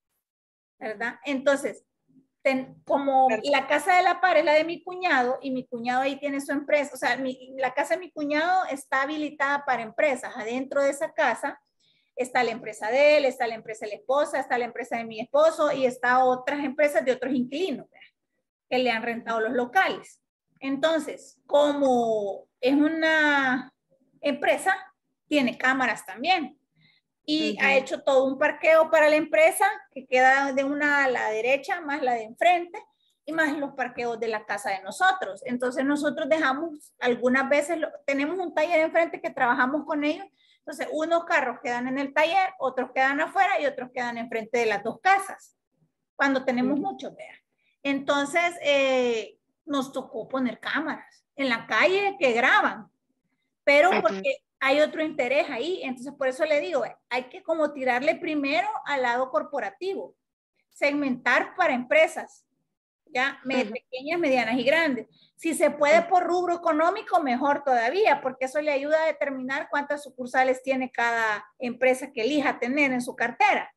¿verdad? Entonces, ten, como la casa de la par es la de mi cuñado y mi cuñado ahí tiene su empresa, o sea, mi, la casa de mi cuñado está habilitada para empresas. Adentro de esa casa está la empresa de él, está la empresa de la esposa, está la empresa de mi esposo y está otras empresas de otros inquilinos, ¿verdad?, que le han rentado los locales. Entonces, como es una empresa, tiene cámaras también. Y uh-huh. ha hecho todo un parqueo para la empresa que queda de una a la derecha, más la de enfrente, y más los parqueos de la casa de nosotros. Entonces nosotros dejamos, algunas veces, lo, tenemos un taller enfrente que trabajamos con ellos, entonces unos carros quedan en el taller, otros quedan afuera y otros quedan enfrente de las dos casas, cuando tenemos uh-huh. muchos, vean. Entonces eh, nos tocó poner cámaras en la calle que graban, pero uh-huh. porque hay otro interés ahí, entonces por eso le digo, hay que como tirarle primero al lado corporativo, segmentar para empresas, ya, uh-huh. pequeñas, medianas y grandes. Si se puede por rubro económico, mejor todavía, porque eso le ayuda a determinar cuántas sucursales tiene cada empresa que elija tener en su cartera,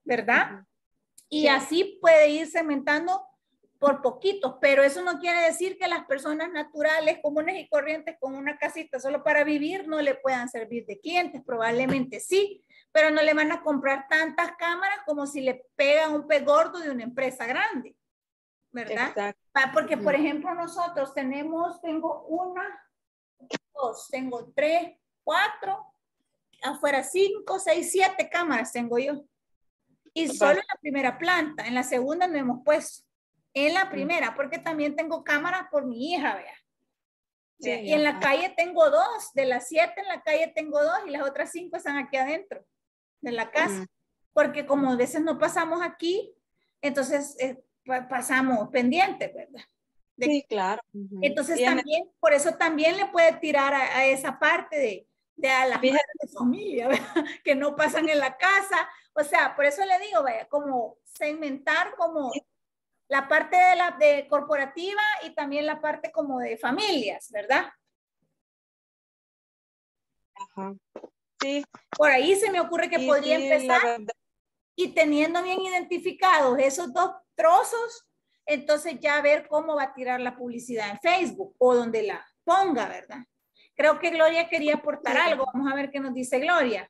¿verdad? Ujú. Y Sí. así puede ir segmentando por poquitos, pero eso no quiere decir que las personas naturales, comunes y corrientes con una casita solo para vivir no le puedan servir de clientes, probablemente sí, pero no le van a comprar tantas cámaras como si le pegan un pez gordo de una empresa grande, ¿verdad? Exacto. Pa- Porque, por Ujú. ejemplo, nosotros tenemos, tengo una, dos, tengo tres, cuatro, afuera cinco, seis, siete cámaras tengo yo. Y solo en la primera planta, en la segunda no hemos puesto. En la primera, porque también tengo cámaras por mi hija, vea. Sí, Vea, y en la ajá. calle tengo dos, de las siete en la calle tengo dos y las otras cinco están aquí adentro de la casa. Mm. Porque como a veces no pasamos aquí, entonces eh, pa- pasamos pendientes, ¿verdad? De- Sí, claro. Ujú. entonces Y en el- también, por eso también le puede tirar a, a esa parte de, de a las Fíjate. madres de familia, ¿verdad? Que no pasan en la casa. O sea, por eso le digo, vaya, como segmentar como la parte de la de corporativa y también la parte como de familias, ¿verdad? Ajá. Sí, Por ahí se me ocurre que y podría sí, la empezar verdad, y teniendo bien identificados esos dos trozos, entonces ya ver cómo va a tirar la publicidad en Facebook o donde la ponga, ¿verdad? Creo que Gloria quería aportar sí. algo. Vamos a ver qué nos dice Gloria.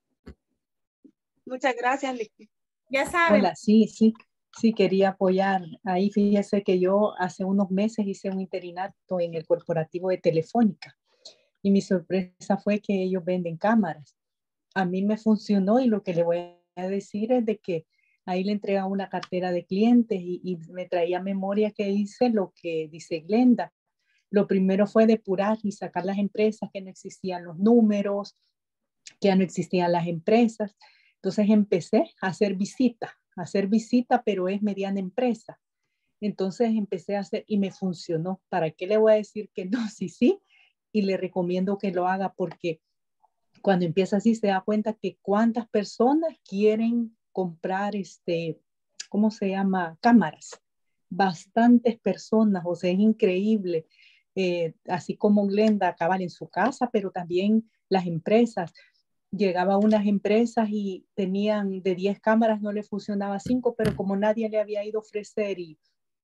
Muchas gracias, Licky. Ya saben. Hola, sí, sí, sí quería apoyar. Ahí fíjese que yo hace unos meses hice un interinato en el corporativo de Telefónica y mi sorpresa fue que ellos venden cámaras. A mí me funcionó y lo que le voy a decir es de que ahí le entregan una cartera de clientes y, y me traía memoria que hice lo que dice Glenda. Lo primero fue depurar y sacar las empresas que no existían los números, que ya no existían las empresas. Entonces empecé a hacer visita, a hacer visita, pero es mediana empresa. Entonces empecé a hacer y me funcionó. ¿Para qué le voy a decir que no? Sí, sí. Y le recomiendo que lo haga porque cuando empieza así se da cuenta que cuántas personas quieren comprar este, ¿cómo se llama? Cámaras. Bastantes personas, o sea, es increíble. Eh, así como Glenda acaban en su casa, pero también las empresas. Llegaba a unas empresas y tenían de diez cámaras, no le funcionaba cinco, pero como nadie le había ido a ofrecer y,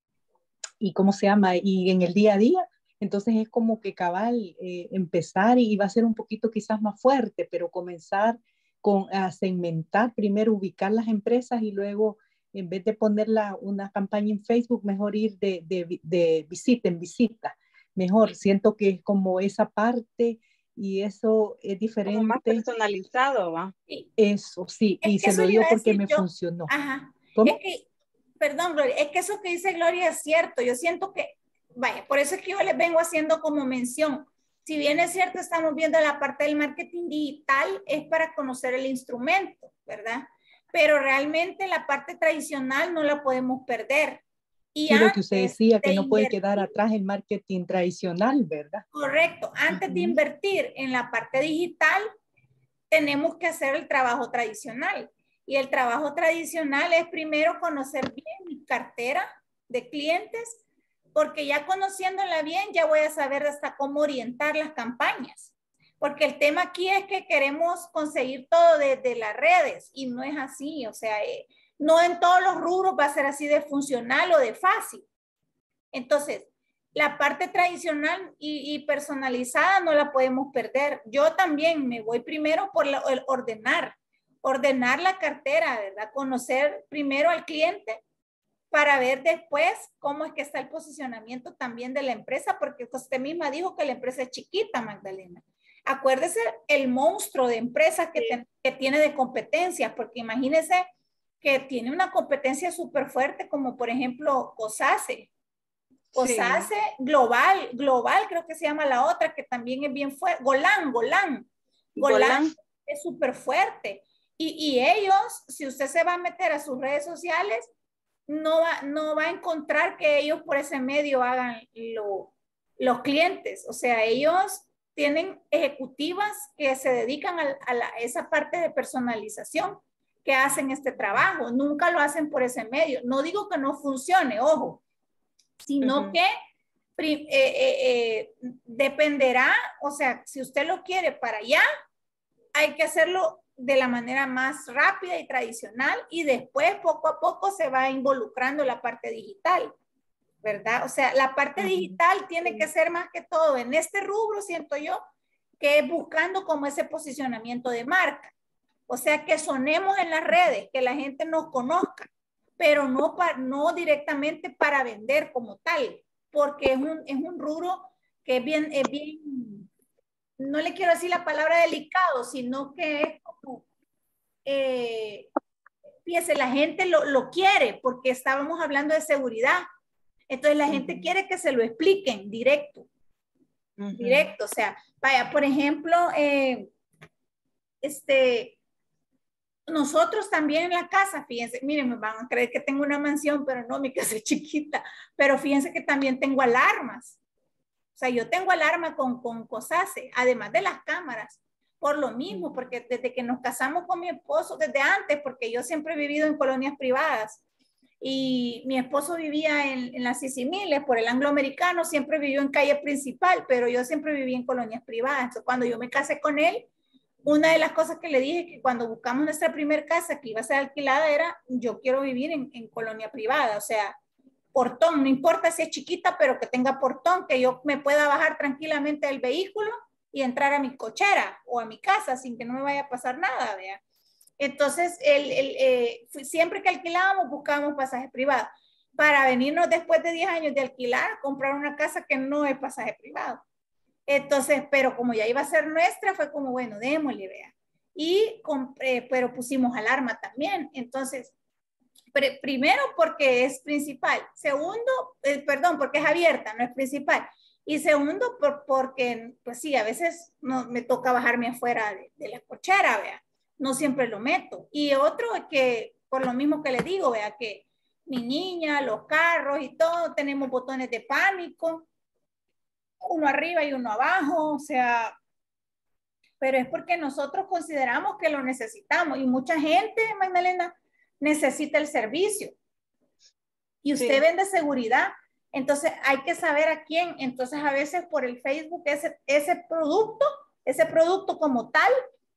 y ¿cómo se llama? Y en el día a día, entonces es como que cabal eh, empezar y va a ser un poquito quizás más fuerte, pero comenzar con, a segmentar, primero ubicar las empresas y luego en vez de ponerla una campaña en Facebook, mejor ir de, de, de visita en visita. Mejor, siento que es como esa parte y eso es Como más diferente. personalizado, ¿va? Sí. Eso, sí, Es y que se eso lo le digo iba a porque decir me yo. funcionó. Ajá. ¿Cómo? Es que, perdón, Gloria, es que eso que dice Gloria es cierto. Yo siento que, vaya, por eso es que yo les vengo haciendo como mención. Si bien es cierto, estamos viendo la parte del marketing digital, es para conocer el instrumento, ¿verdad? Pero realmente la parte tradicional no la podemos perder. Y Sí, lo que usted antes decía, que de no puede quedar invertir, atrás el marketing tradicional, ¿verdad? correcto, antes de Ujú. invertir en la parte digital, tenemos que hacer el trabajo tradicional. Y el trabajo tradicional es primero conocer bien mi cartera de clientes, porque ya conociéndola bien, ya voy a saber hasta cómo orientar las campañas. Porque el tema aquí es que queremos conseguir todo desde las redes y no es así. O sea, eh, no en todos los rubros va a ser así de funcional o de fácil. Entonces, la parte tradicional y, y personalizada no la podemos perder. Yo también me voy primero por la, el ordenar, ordenar la cartera, ¿verdad? Conocer primero al cliente para ver después cómo es que está el posicionamiento también de la empresa, porque usted misma dijo que la empresa es chiquita, Magdalena. Acuérdese el monstruo de empresas que, ten, que tiene de competencias, porque imagínese que tiene una competencia súper fuerte, como por ejemplo COSACE. COSACE sí. Global, Global creo que se llama la otra, que también es bien fuerte. Golán, Golán. Golán, Golán. Es súper fuerte. Y, y ellos, si usted se va a meter a sus redes sociales, no va, no va a encontrar que ellos por ese medio hagan lo, los clientes. O sea, ellos tienen ejecutivas que se dedican a, a, la, a esa parte de personalización, que hacen este trabajo. Nunca lo hacen por ese medio. No digo que no funcione, ojo, sino uh-huh. que eh, eh, eh, dependerá, o sea, si usted lo quiere para allá, hay que hacerlo de la manera más rápida y tradicional y después poco a poco se va involucrando la parte digital, ¿verdad? O sea, la parte digital tiene que ser más que todo en este rubro, siento yo, que es buscando como ese posicionamiento de marca. O sea, que sonemos en las redes, que la gente nos conozca, pero no, para, no directamente para vender como tal, porque es un, es un rubro que es bien, es bien, no le quiero decir la palabra delicado, sino que es como, eh, fíjese, la gente lo, lo quiere, porque estábamos hablando de seguridad. Entonces la gente quiere que se lo expliquen directo, uh-huh. directo, o sea, vaya, por ejemplo, eh, este, nosotros también en la casa, fíjense, miren, me van a creer que tengo una mansión, pero no, mi casa es chiquita, pero fíjense que también tengo alarmas, o sea, yo tengo alarma con, con COSACE, además de las cámaras, por lo mismo, porque desde que nos casamos con mi esposo, desde antes, porque yo siempre he vivido en colonias privadas, y mi esposo vivía en, en las Sisimiles por el angloamericano, siempre vivió en calle principal, pero yo siempre viví en colonias privadas. Entonces, cuando yo me casé con él, una de las cosas que le dije que cuando buscamos nuestra primer casa que iba a ser alquilada era, yo quiero vivir en, en colonia privada, o sea, portón, no importa si es chiquita, pero que tenga portón, que yo me pueda bajar tranquilamente del vehículo y entrar a mi cochera o a mi casa sin que no me vaya a pasar nada, ¿vea? Entonces, el, el, eh, siempre que alquilábamos, buscábamos pasaje privado. Para venirnos después de diez años de alquilar, comprar una casa que no es pasaje privado. Entonces, pero como ya iba a ser nuestra, fue como, bueno, démosle, vea. Y compré, pero pusimos alarma también. Entonces, pre, primero porque es principal. Segundo, eh, perdón, porque es abierta, no es principal. Y segundo, por, porque, pues sí, a veces no, me toca bajarme afuera de, de la cochera, vea. No siempre lo meto. Y otro es que, por lo mismo que le digo, vea, que mi niña, los carros y todo, tenemos botones de pánico, uno arriba y uno abajo, o sea, pero es porque nosotros consideramos que lo necesitamos y mucha gente, Magdalena, necesita el servicio. Y usted sí. Vende seguridad, entonces hay que saber a quién. Entonces a veces por el Facebook ese, ese producto, ese producto como tal,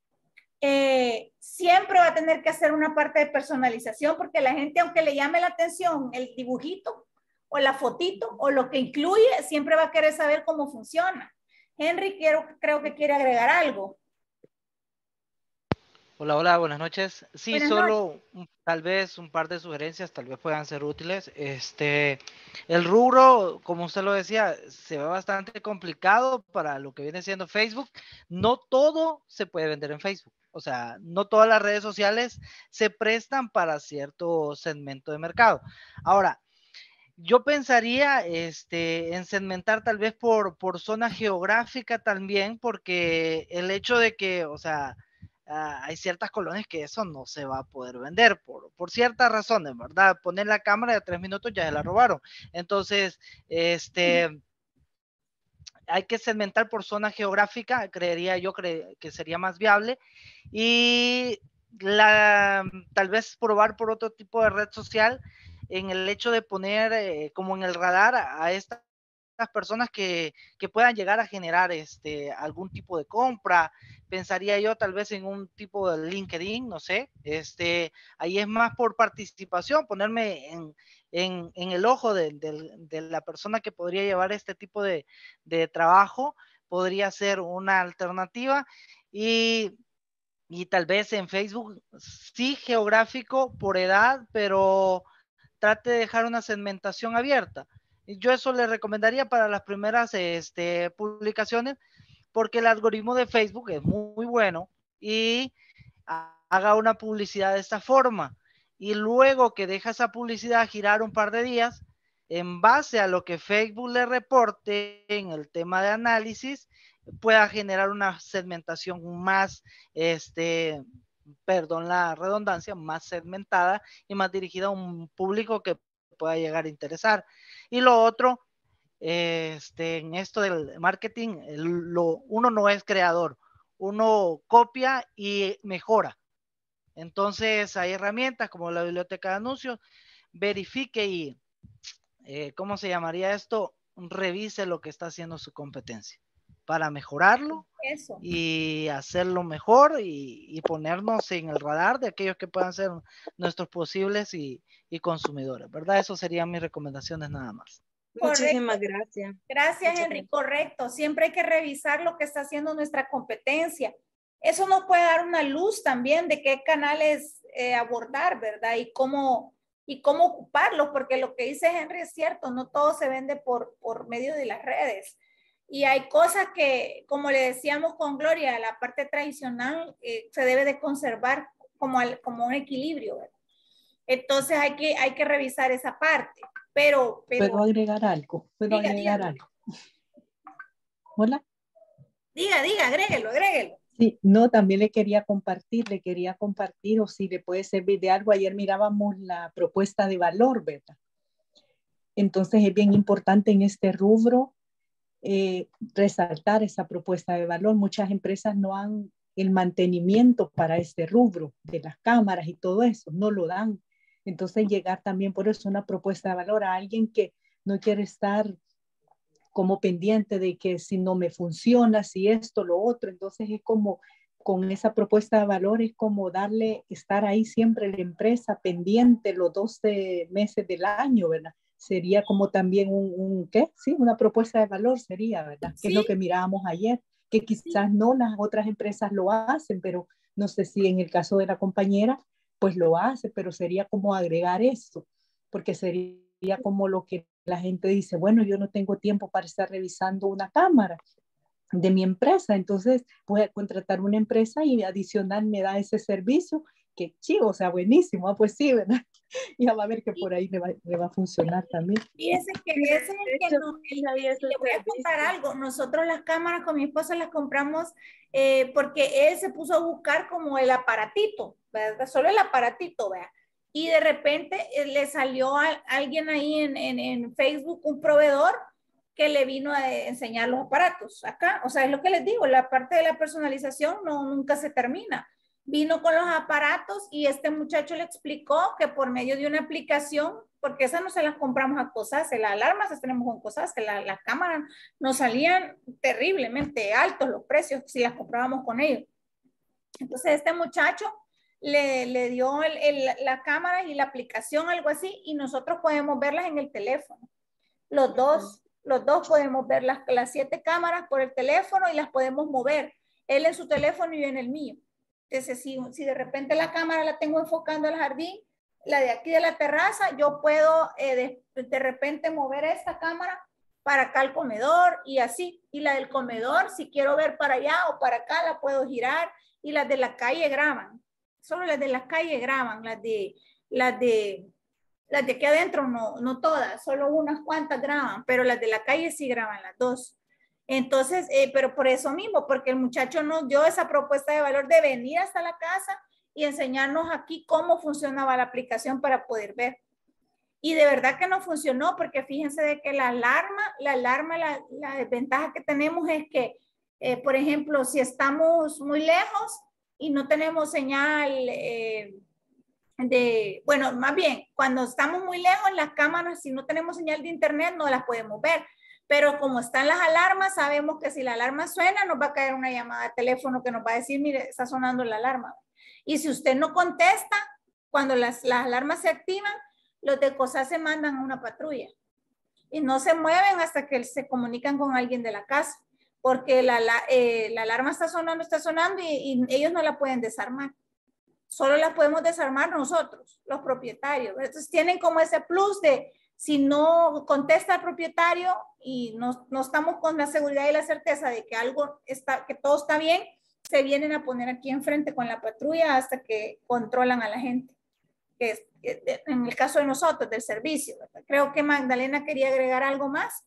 Eh, siempre va a tener que hacer una parte de personalización porque la gente, aunque le llame la atención el dibujito o la fotito o lo que incluye, siempre va a querer saber cómo funciona. Henry, quiero, creo que quiere agregar algo. Hola, hola, buenas noches. Sí, buenas solo un, tal vez un par de sugerencias, tal vez puedan ser útiles. Este, el rubro, como usted lo decía, se ve bastante complicado para lo que viene siendo Facebook. No todo se puede vender en Facebook. O sea, no todas las redes sociales se prestan para cierto segmento de mercado. Ahora, yo pensaría este, en segmentar tal vez por, por zona geográfica también, porque el hecho de que, o sea, uh, hay ciertas colonias que eso no se va a poder vender por, por ciertas razones, ¿verdad? Poner la cámara de tres minutos ya se la robaron. Entonces, este... hay que segmentar por zona geográfica, creería yo cre que sería más viable, y la, tal vez probar por otro tipo de red social en el hecho de poner eh, como en el radar a, a estas personas que, que puedan llegar a generar este, algún tipo de compra. Pensaría yo tal vez en un tipo de LinkedIn, no sé, este, ahí es más por participación, ponerme en, en, en el ojo de, de, de la persona que podría llevar este tipo de, de trabajo, podría ser una alternativa. Y, y tal vez en Facebook, sí geográfico por edad, pero trate de dejar una segmentación abierta. Yo eso le recomendaría para las primeras este, publicaciones, porque el algoritmo de Facebook es muy, muy bueno y haga una publicidad de esta forma. Y luego que deja esa publicidad girar un par de días, en base a lo que Facebook le reporte en el tema de análisis, pueda generar una segmentación más, este, perdón la redundancia, más segmentada y más dirigida a un público que pueda llegar a interesar. Y lo otro, este, en esto del marketing, lo, uno no es creador, uno copia y mejora. Entonces hay herramientas como la biblioteca de anuncios, verifique y, eh, ¿cómo se llamaría esto? Revise lo que está haciendo su competencia para mejorarlo Eso. y hacerlo mejor y, y ponernos en el radar de aquellos que puedan ser nuestros posibles y, y consumidores, ¿verdad? Eso serían mis recomendaciones nada más. Muchísimas Correcto. gracias. Gracias, Muchas Henry. gracias. Correcto. Siempre hay que revisar lo que está haciendo nuestra competencia. Eso nos puede dar una luz también de qué canales eh, abordar, ¿verdad? Y cómo, y cómo ocuparlos, porque lo que dice Henry es cierto, no todo se vende por, por medio de las redes. Y hay cosas que, como le decíamos con Gloria, la parte tradicional eh, se debe de conservar como, al, como un equilibrio, ¿verdad? Entonces hay que, hay que revisar esa parte. Pero, pero ¿Puedo agregar algo? ¿Puedo diga, agregar diga, algo? Hola. diga, diga, agréguelo, agréguelo. Sí, no, también le quería compartir, le quería compartir o si le puede servir de algo. Ayer mirábamos la propuesta de valor, ¿verdad? Entonces es bien importante en este rubro eh, resaltar esa propuesta de valor. Muchas empresas no han el mantenimiento para este rubro de las cámaras y todo eso, no lo dan. Entonces llegar también por eso una propuesta de valor a alguien que no quiere estar como pendiente de que si no me funciona, si esto, lo otro. Entonces es como con esa propuesta de valor es como darle, estar ahí siempre la empresa pendiente los doce meses del año, ¿verdad? Sería como también un, un ¿qué? Sí, una propuesta de valor sería, ¿verdad? Que sí. es lo que mirábamos ayer, que quizás sí. No las otras empresas lo hacen, pero no sé si en el caso de la compañera, pues lo hace, pero sería como agregar eso, porque sería como lo que la gente dice, bueno, yo no tengo tiempo para estar revisando una cámara de mi empresa, entonces voy a contratar una empresa y adicional me da ese servicio, que chivo, o sea, buenísimo, ah, pues sí, ¿verdad? Ya va a ver que por ahí le va, le va a funcionar también. Fíjense que ese es el que nos, el, le voy a contar algo, nosotros las cámaras con mi esposo las compramos eh, porque él se puso a buscar como el aparatito, ¿verdad? Solo el aparatito, ¿verdad? Y de repente eh, le salió a alguien ahí en, en, en Facebook, un proveedor, que le vino a enseñar los aparatos acá. O sea, es lo que les digo, la parte de la personalización no, nunca se termina. Vino con los aparatos y este muchacho le explicó que por medio de una aplicación, porque esas no se las compramos a cosas, las alarmas las tenemos con cosas, la, las cámaras nos salían terriblemente altos los precios si las comprábamos con ellos. Entonces este muchacho le, le dio el, el, la cámara y la aplicación, algo así, y nosotros podemos verlas en el teléfono. Los dos, los dos podemos ver las, las siete cámaras por el teléfono y las podemos mover. Él en su teléfono y yo en el mío. Entonces, si, si de repente la cámara la tengo enfocando al jardín, la de aquí de la terraza, yo puedo eh, de, de repente mover esta cámara para acá al comedor y así. Y la del comedor, si quiero ver para allá o para acá, la puedo girar. Y las de la calle graban. Solo las de la calle graban. Las de, las de, las de aquí adentro no, no todas, solo unas cuantas graban, pero las de la calle sí graban las dos. Entonces, eh, pero por eso mismo, porque el muchacho nos dio esa propuesta de valor de venir hasta la casa y enseñarnos aquí cómo funcionaba la aplicación para poder ver. Y de verdad que no funcionó, porque fíjense de que la alarma, la alarma, la, la desventaja que tenemos es que, eh, por ejemplo, si estamos muy lejos y no tenemos señal eh, de, bueno, más bien, cuando estamos muy lejos, las cámaras, si no tenemos señal de internet, no las podemos ver. Pero como están las alarmas, sabemos que si la alarma suena, nos va a caer una llamada de teléfono que nos va a decir, mire, está sonando la alarma. Y si usted no contesta, cuando las, las alarmas se activan, los de COSAS se mandan a una patrulla. Y no se mueven hasta que se comunican con alguien de la casa. Porque la, la, eh, la alarma está sonando, está sonando y, y ellos no la pueden desarmar. Solo la podemos desarmar nosotros, los propietarios. Entonces tienen como ese plus de, si no contesta el propietario y no, no estamos con la seguridad y la certeza de que algo está, que todo está bien, se vienen a poner aquí enfrente con la patrulla hasta que controlan a la gente. Que es, en el caso de nosotros, del servicio, ¿verdad? Creo que Magdalena quería agregar algo más.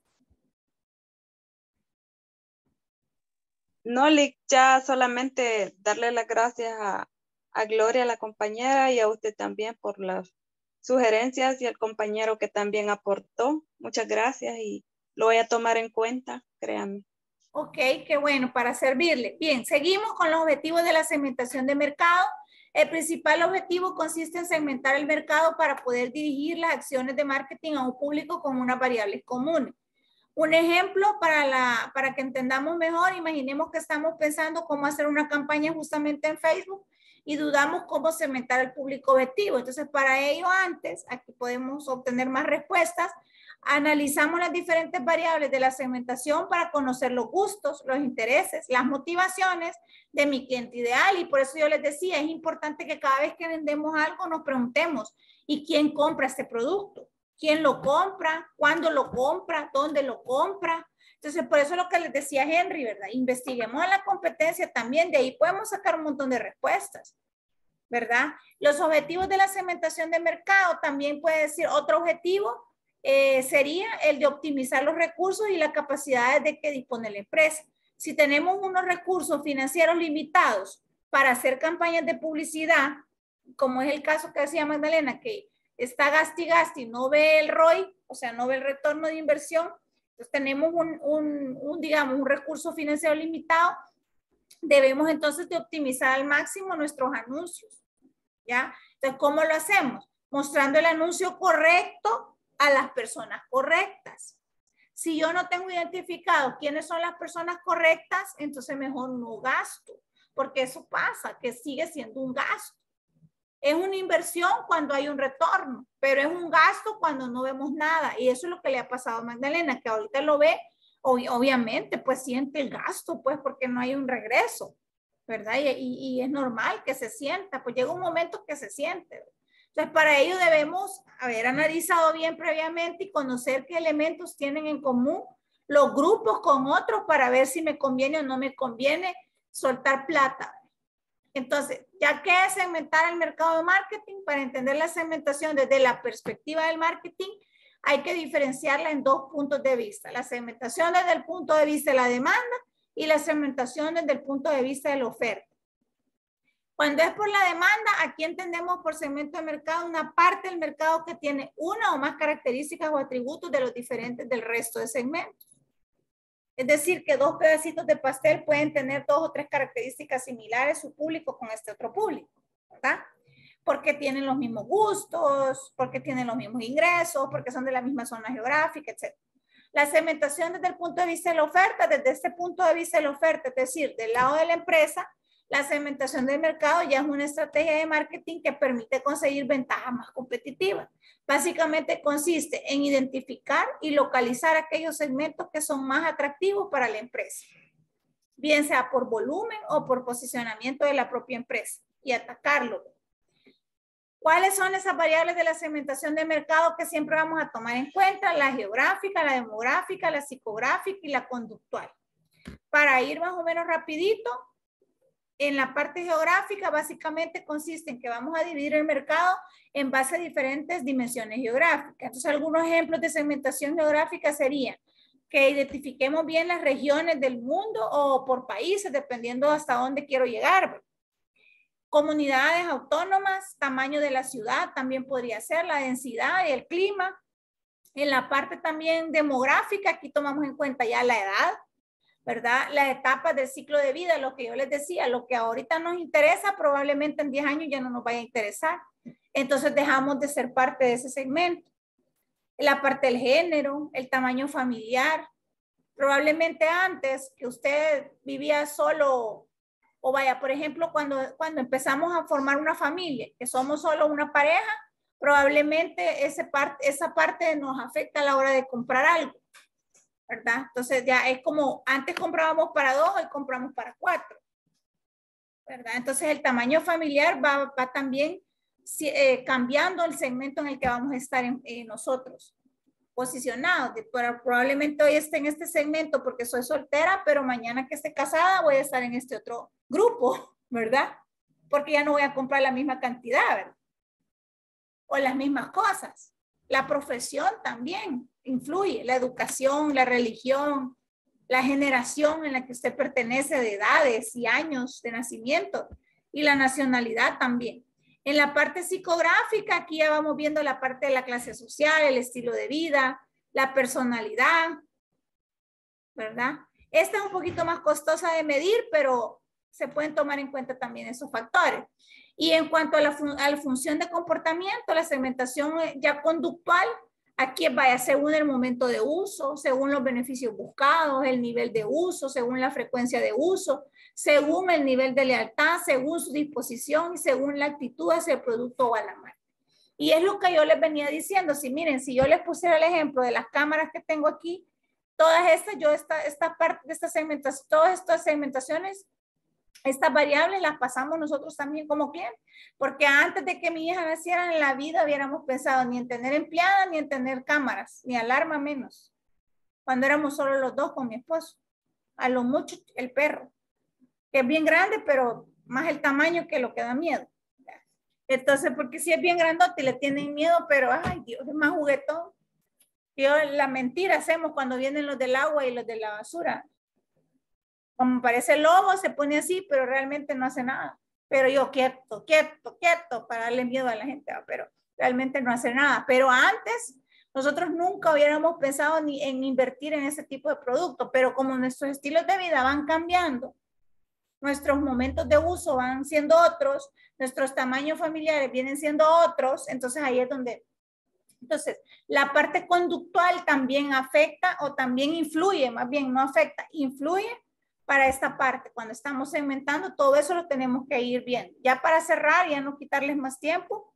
No, Lick, ya solamente darle las gracias a, a Gloria, la compañera, y a usted también por las sugerencias y al compañero que también aportó. Muchas gracias y lo voy a tomar en cuenta, créanme. Ok, qué bueno, para servirle. Bien, seguimos con los objetivos de la segmentación de mercado. El principal objetivo consiste en segmentar el mercado para poder dirigir las acciones de marketing a un público con unas variables comunes. Un ejemplo para, la, para que entendamos mejor, imaginemos que estamos pensando cómo hacer una campaña justamente en Facebook y dudamos cómo segmentar el público objetivo. Entonces, para ello antes, aquí podemos obtener más respuestas. Analizamos las diferentes variables de la segmentación para conocer los gustos, los intereses, las motivaciones de mi cliente ideal. Y por eso yo les decía, es importante que cada vez que vendemos algo nos preguntemos, ¿y quién compra este producto? ¿Quién lo compra? ¿Cuándo lo compra? ¿Dónde lo compra? Entonces, por eso es lo que les decía Henry, ¿verdad? Investiguemos a la competencia también, de ahí podemos sacar un montón de respuestas, ¿verdad? Los objetivos de la segmentación de mercado también puede decir otro objetivo, eh, sería el de optimizar los recursos y las capacidades de que dispone la empresa. Si tenemos unos recursos financieros limitados para hacer campañas de publicidad, como es el caso que decía Magdalena, que está gasti gasti, no ve el R O I, o sea, no ve el retorno de inversión. Entonces tenemos un, un, un, digamos, un recurso financiero limitado. Debemos entonces de optimizar al máximo nuestros anuncios, ¿ya? Entonces, ¿cómo lo hacemos? Mostrando el anuncio correcto a las personas correctas. Si yo no tengo identificado quiénes son las personas correctas, entonces mejor no gasto, porque eso pasa, que sigue siendo un gasto. Es una inversión cuando hay un retorno, pero es un gasto cuando no vemos nada. Y eso es lo que le ha pasado a Magdalena, que ahorita lo ve, ob obviamente, pues siente el gasto, pues porque no hay un regreso, ¿verdad? Y, y, y es normal que se sienta, pues llega un momento que se siente. Entonces, para ello debemos haber analizado bien previamente y conocer qué elementos tienen en común los grupos con otros para ver si me conviene o no me conviene soltar plata. Entonces, ya que es segmentar el mercado de marketing, para entender la segmentación desde la perspectiva del marketing, hay que diferenciarla en dos puntos de vista. La segmentación desde el punto de vista de la demanda y la segmentación desde el punto de vista de la oferta. Cuando es por la demanda, aquí entendemos por segmento de mercado una parte del mercado que tiene una o más características o atributos de los diferentes del resto de segmentos. Es decir, que dos pedacitos de pastel pueden tener dos o tres características similares su público con este otro público, ¿verdad? Porque tienen los mismos gustos, porque tienen los mismos ingresos, porque son de la misma zona geográfica, etcétera. La segmentación desde el punto de vista de la oferta, desde este punto de vista de la oferta, es decir, del lado de la empresa, la segmentación del mercado ya es una estrategia de marketing que permite conseguir ventajas más competitivas. Básicamente consiste en identificar y localizar aquellos segmentos que son más atractivos para la empresa, bien sea por volumen o por posicionamiento de la propia empresa, y atacarlo. ¿Cuáles son esas variables de la segmentación de mercado que siempre vamos a tomar en cuenta? La geográfica, la demográfica, la psicográfica y la conductual. Para ir más o menos rapidito, en la parte geográfica básicamente consiste en que vamos a dividir el mercado en base a diferentes dimensiones geográficas. Entonces, algunos ejemplos de segmentación geográfica serían que identifiquemos bien las regiones del mundo o por países, dependiendo hasta dónde quiero llegar. Comunidades autónomas, tamaño de la ciudad también podría ser, la densidad y el clima. En la parte también demográfica, aquí tomamos en cuenta ya la edad, ¿verdad? Las etapas del ciclo de vida, lo que yo les decía, lo que ahorita nos interesa, probablemente en diez años ya no nos vaya a interesar. Entonces dejamos de ser parte de ese segmento. La parte del género, el tamaño familiar. Probablemente antes que usted vivía solo, o vaya, por ejemplo, cuando, cuando empezamos a formar una familia, que somos solo una pareja, probablemente ese parte, esa parte nos afecta a la hora de comprar algo, ¿verdad? Entonces ya es como, antes comprábamos para dos, hoy compramos para cuatro, ¿verdad? Entonces el tamaño familiar va, va también eh, cambiando el segmento en el que vamos a estar en, en nosotros posicionados. De, probablemente hoy esté en este segmento porque soy soltera, pero mañana que esté casada voy a estar en este otro grupo, ¿verdad? Porque ya no voy a comprar la misma cantidad, ¿verdad? O las mismas cosas. La profesión también influye, la educación, la religión, la generación en la que usted pertenece de edades y años de nacimiento y la nacionalidad también. En la parte psicográfica, aquí ya vamos viendo la parte de la clase social, el estilo de vida, la personalidad, ¿verdad? Esta es un poquito más costosa de medir, pero se pueden tomar en cuenta también esos factores. Y en cuanto a la, fun a la función de comportamiento, la segmentación ya conductual, Aquí vaya según el momento de uso, según los beneficios buscados, el nivel de uso, según la frecuencia de uso, según el nivel de lealtad, según su disposición y según la actitud hacia el producto o a la marca. Y es lo que yo les venía diciendo. Si miren, si yo les pusiera el ejemplo de las cámaras que tengo aquí, todas estas, yo esta, esta parte de estas segmentaciones, todas estas segmentaciones, estas variables las pasamos nosotros también como clientes, porque antes de que mi hija naciera en la vida hubiéramos pensado ni en tener empleadas, ni en tener cámaras, ni alarma menos, cuando éramos solo los dos con mi esposo, a lo mucho el perro, que es bien grande, pero más el tamaño que lo que da miedo. Entonces, porque si es bien grandote le tienen miedo, pero ay Dios, es más juguetón. Yo, la mentira hacemos cuando vienen los del agua y los de la basura. Como parece lobo, se pone así, pero realmente no hace nada. Pero yo quieto, quieto, quieto, para darle miedo a la gente, pero realmente no hace nada. Pero antes, nosotros nunca hubiéramos pensado ni en invertir en ese tipo de producto, pero como nuestros estilos de vida van cambiando, nuestros momentos de uso van siendo otros, nuestros tamaños familiares vienen siendo otros, entonces ahí es donde... Entonces, la parte conductual también afecta o también influye, más bien no afecta, influye para esta parte. Cuando estamos segmentando, todo eso lo tenemos que ir viendo. Ya para cerrar, ya no quitarles más tiempo,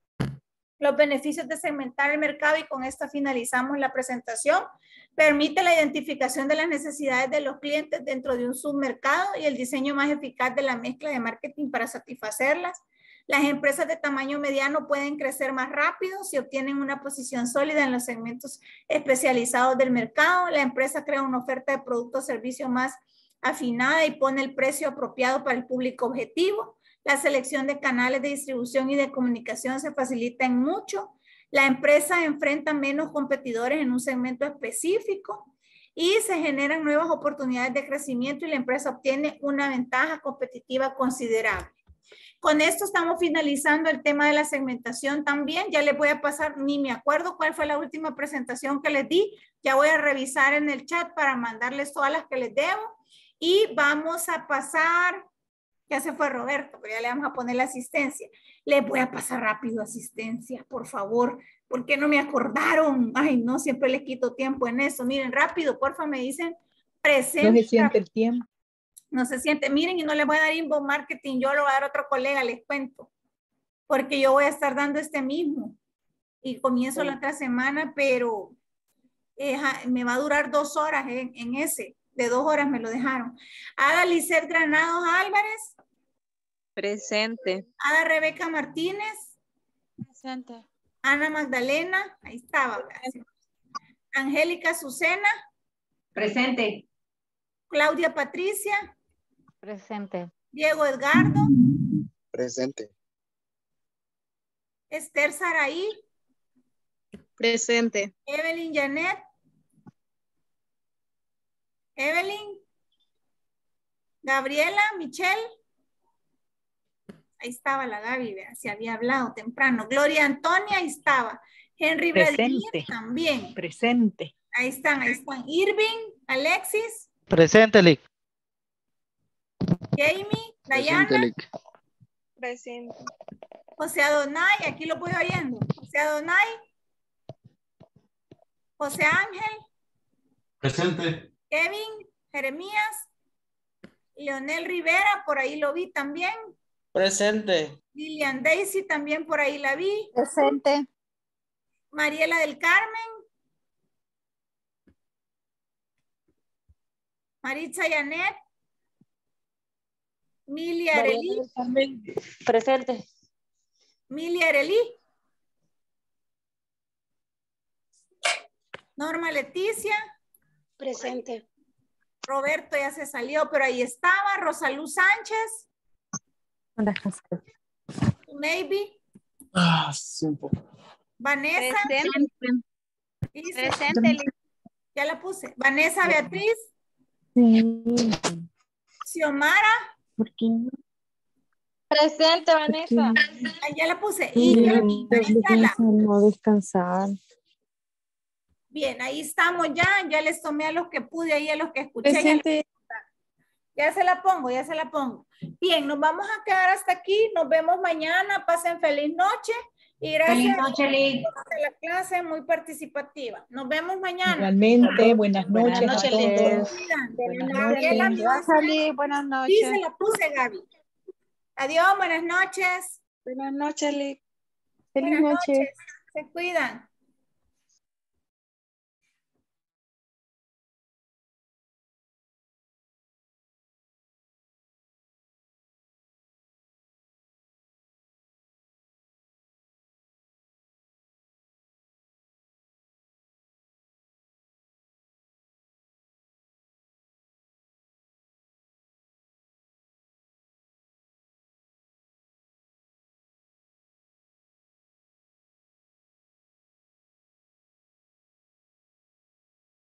los beneficios de segmentar el mercado, y con esto finalizamos la presentación. Permite la identificación de las necesidades de los clientes dentro de un submercado y el diseño más eficaz de la mezcla de marketing para satisfacerlas. Las empresas de tamaño mediano pueden crecer más rápido si obtienen una posición sólida en los segmentos especializados del mercado. La empresa crea una oferta de productos o servicios más afinada y pone el precio apropiado para el público objetivo. La selección de canales de distribución y de comunicación se facilita en mucho. La empresa enfrenta menos competidores en un segmento específico y se generan nuevas oportunidades de crecimiento y la empresa obtiene una ventaja competitiva considerable. Con esto estamos finalizando el tema de la segmentación también. Ya les voy a pasar, ni me acuerdo cuál fue la última presentación que les di. Ya voy a revisar en el chat para mandarles todas las que les debo. Y vamos a pasar, ya se fue Roberto, pero ya le vamos a poner la asistencia. Les voy a pasar rápido asistencia, por favor. ¿Por qué no me acordaron? Ay, no, siempre les quito tiempo en eso. Miren, rápido, porfa, me dicen presente. No se siente el tiempo. No se siente. Miren, y no les voy a dar inbound marketing, yo lo voy a dar a otro colega, les cuento. Porque yo voy a estar dando este mismo. Y comienzo sí. la otra semana, pero eh, me va a durar dos horas en, en ese. De dos horas me lo dejaron. Ada Lisset Granados Álvarez. Presente. Ada Rebeca Martínez. Presente. Ana Magdalena. Ahí estaba. Gracias. Angélica Azucena. Presente. Claudia Patricia. Presente. Diego Edgardo. Presente. Esther Saraí. Presente. Evelyn Janet. Evelyn. Gabriela, Michelle. Ahí estaba la Gaby, vea, se había hablado temprano. Gloria Antonia, ahí estaba. Henry Vladimir también. Presente. Ahí están, ahí están. Irving, Alexis. Presente, Lick. Jamie, Dayana. Presente, Lick. Presente. José Adonai, aquí lo voy oyendo. José Adonai. José Ángel. Presente. Kevin, Jeremías. Leonel Rivera, por ahí lo vi también. Presente. Lilian Daisy, también por ahí la vi. Presente. Mariela del Carmen. Maritza Yanet. Milia Arelí. Presente. Milia Arelí. Norma Leticia. Presente. Roberto ya se salió, pero ahí estaba. Rosalú Sánchez. Maybe. Ah, sí, un poco. Vanessa. Presente. Dice, Presente. ya la puse. Vanessa Beatriz. Sí. Xiomara. ¿Por qué no? Presente, Vanessa. Ah, ya la puse. Sí, Y no Marisela. no descansar. Bien, ahí estamos ya. Ya les tomé a los que pude, ahí a los que escuché. Ya, Presente. ya se la pongo, ya se la pongo. Bien, nos vamos a quedar hasta aquí. Nos vemos mañana. Pasen feliz noche. Y gracias Feliz noche, Lick. a la clase, muy participativa. Nos vemos mañana. Igualmente, buenas Buenas noches a noches, todos. Cuidan. Buenas Gabriela, noches. Gracias, Lick. Buenas sí, noches. se la puse, Gaby. Adiós, buenas noches. Buenas noches, Lick. Feliz Buenas noche. noches. Se cuidan.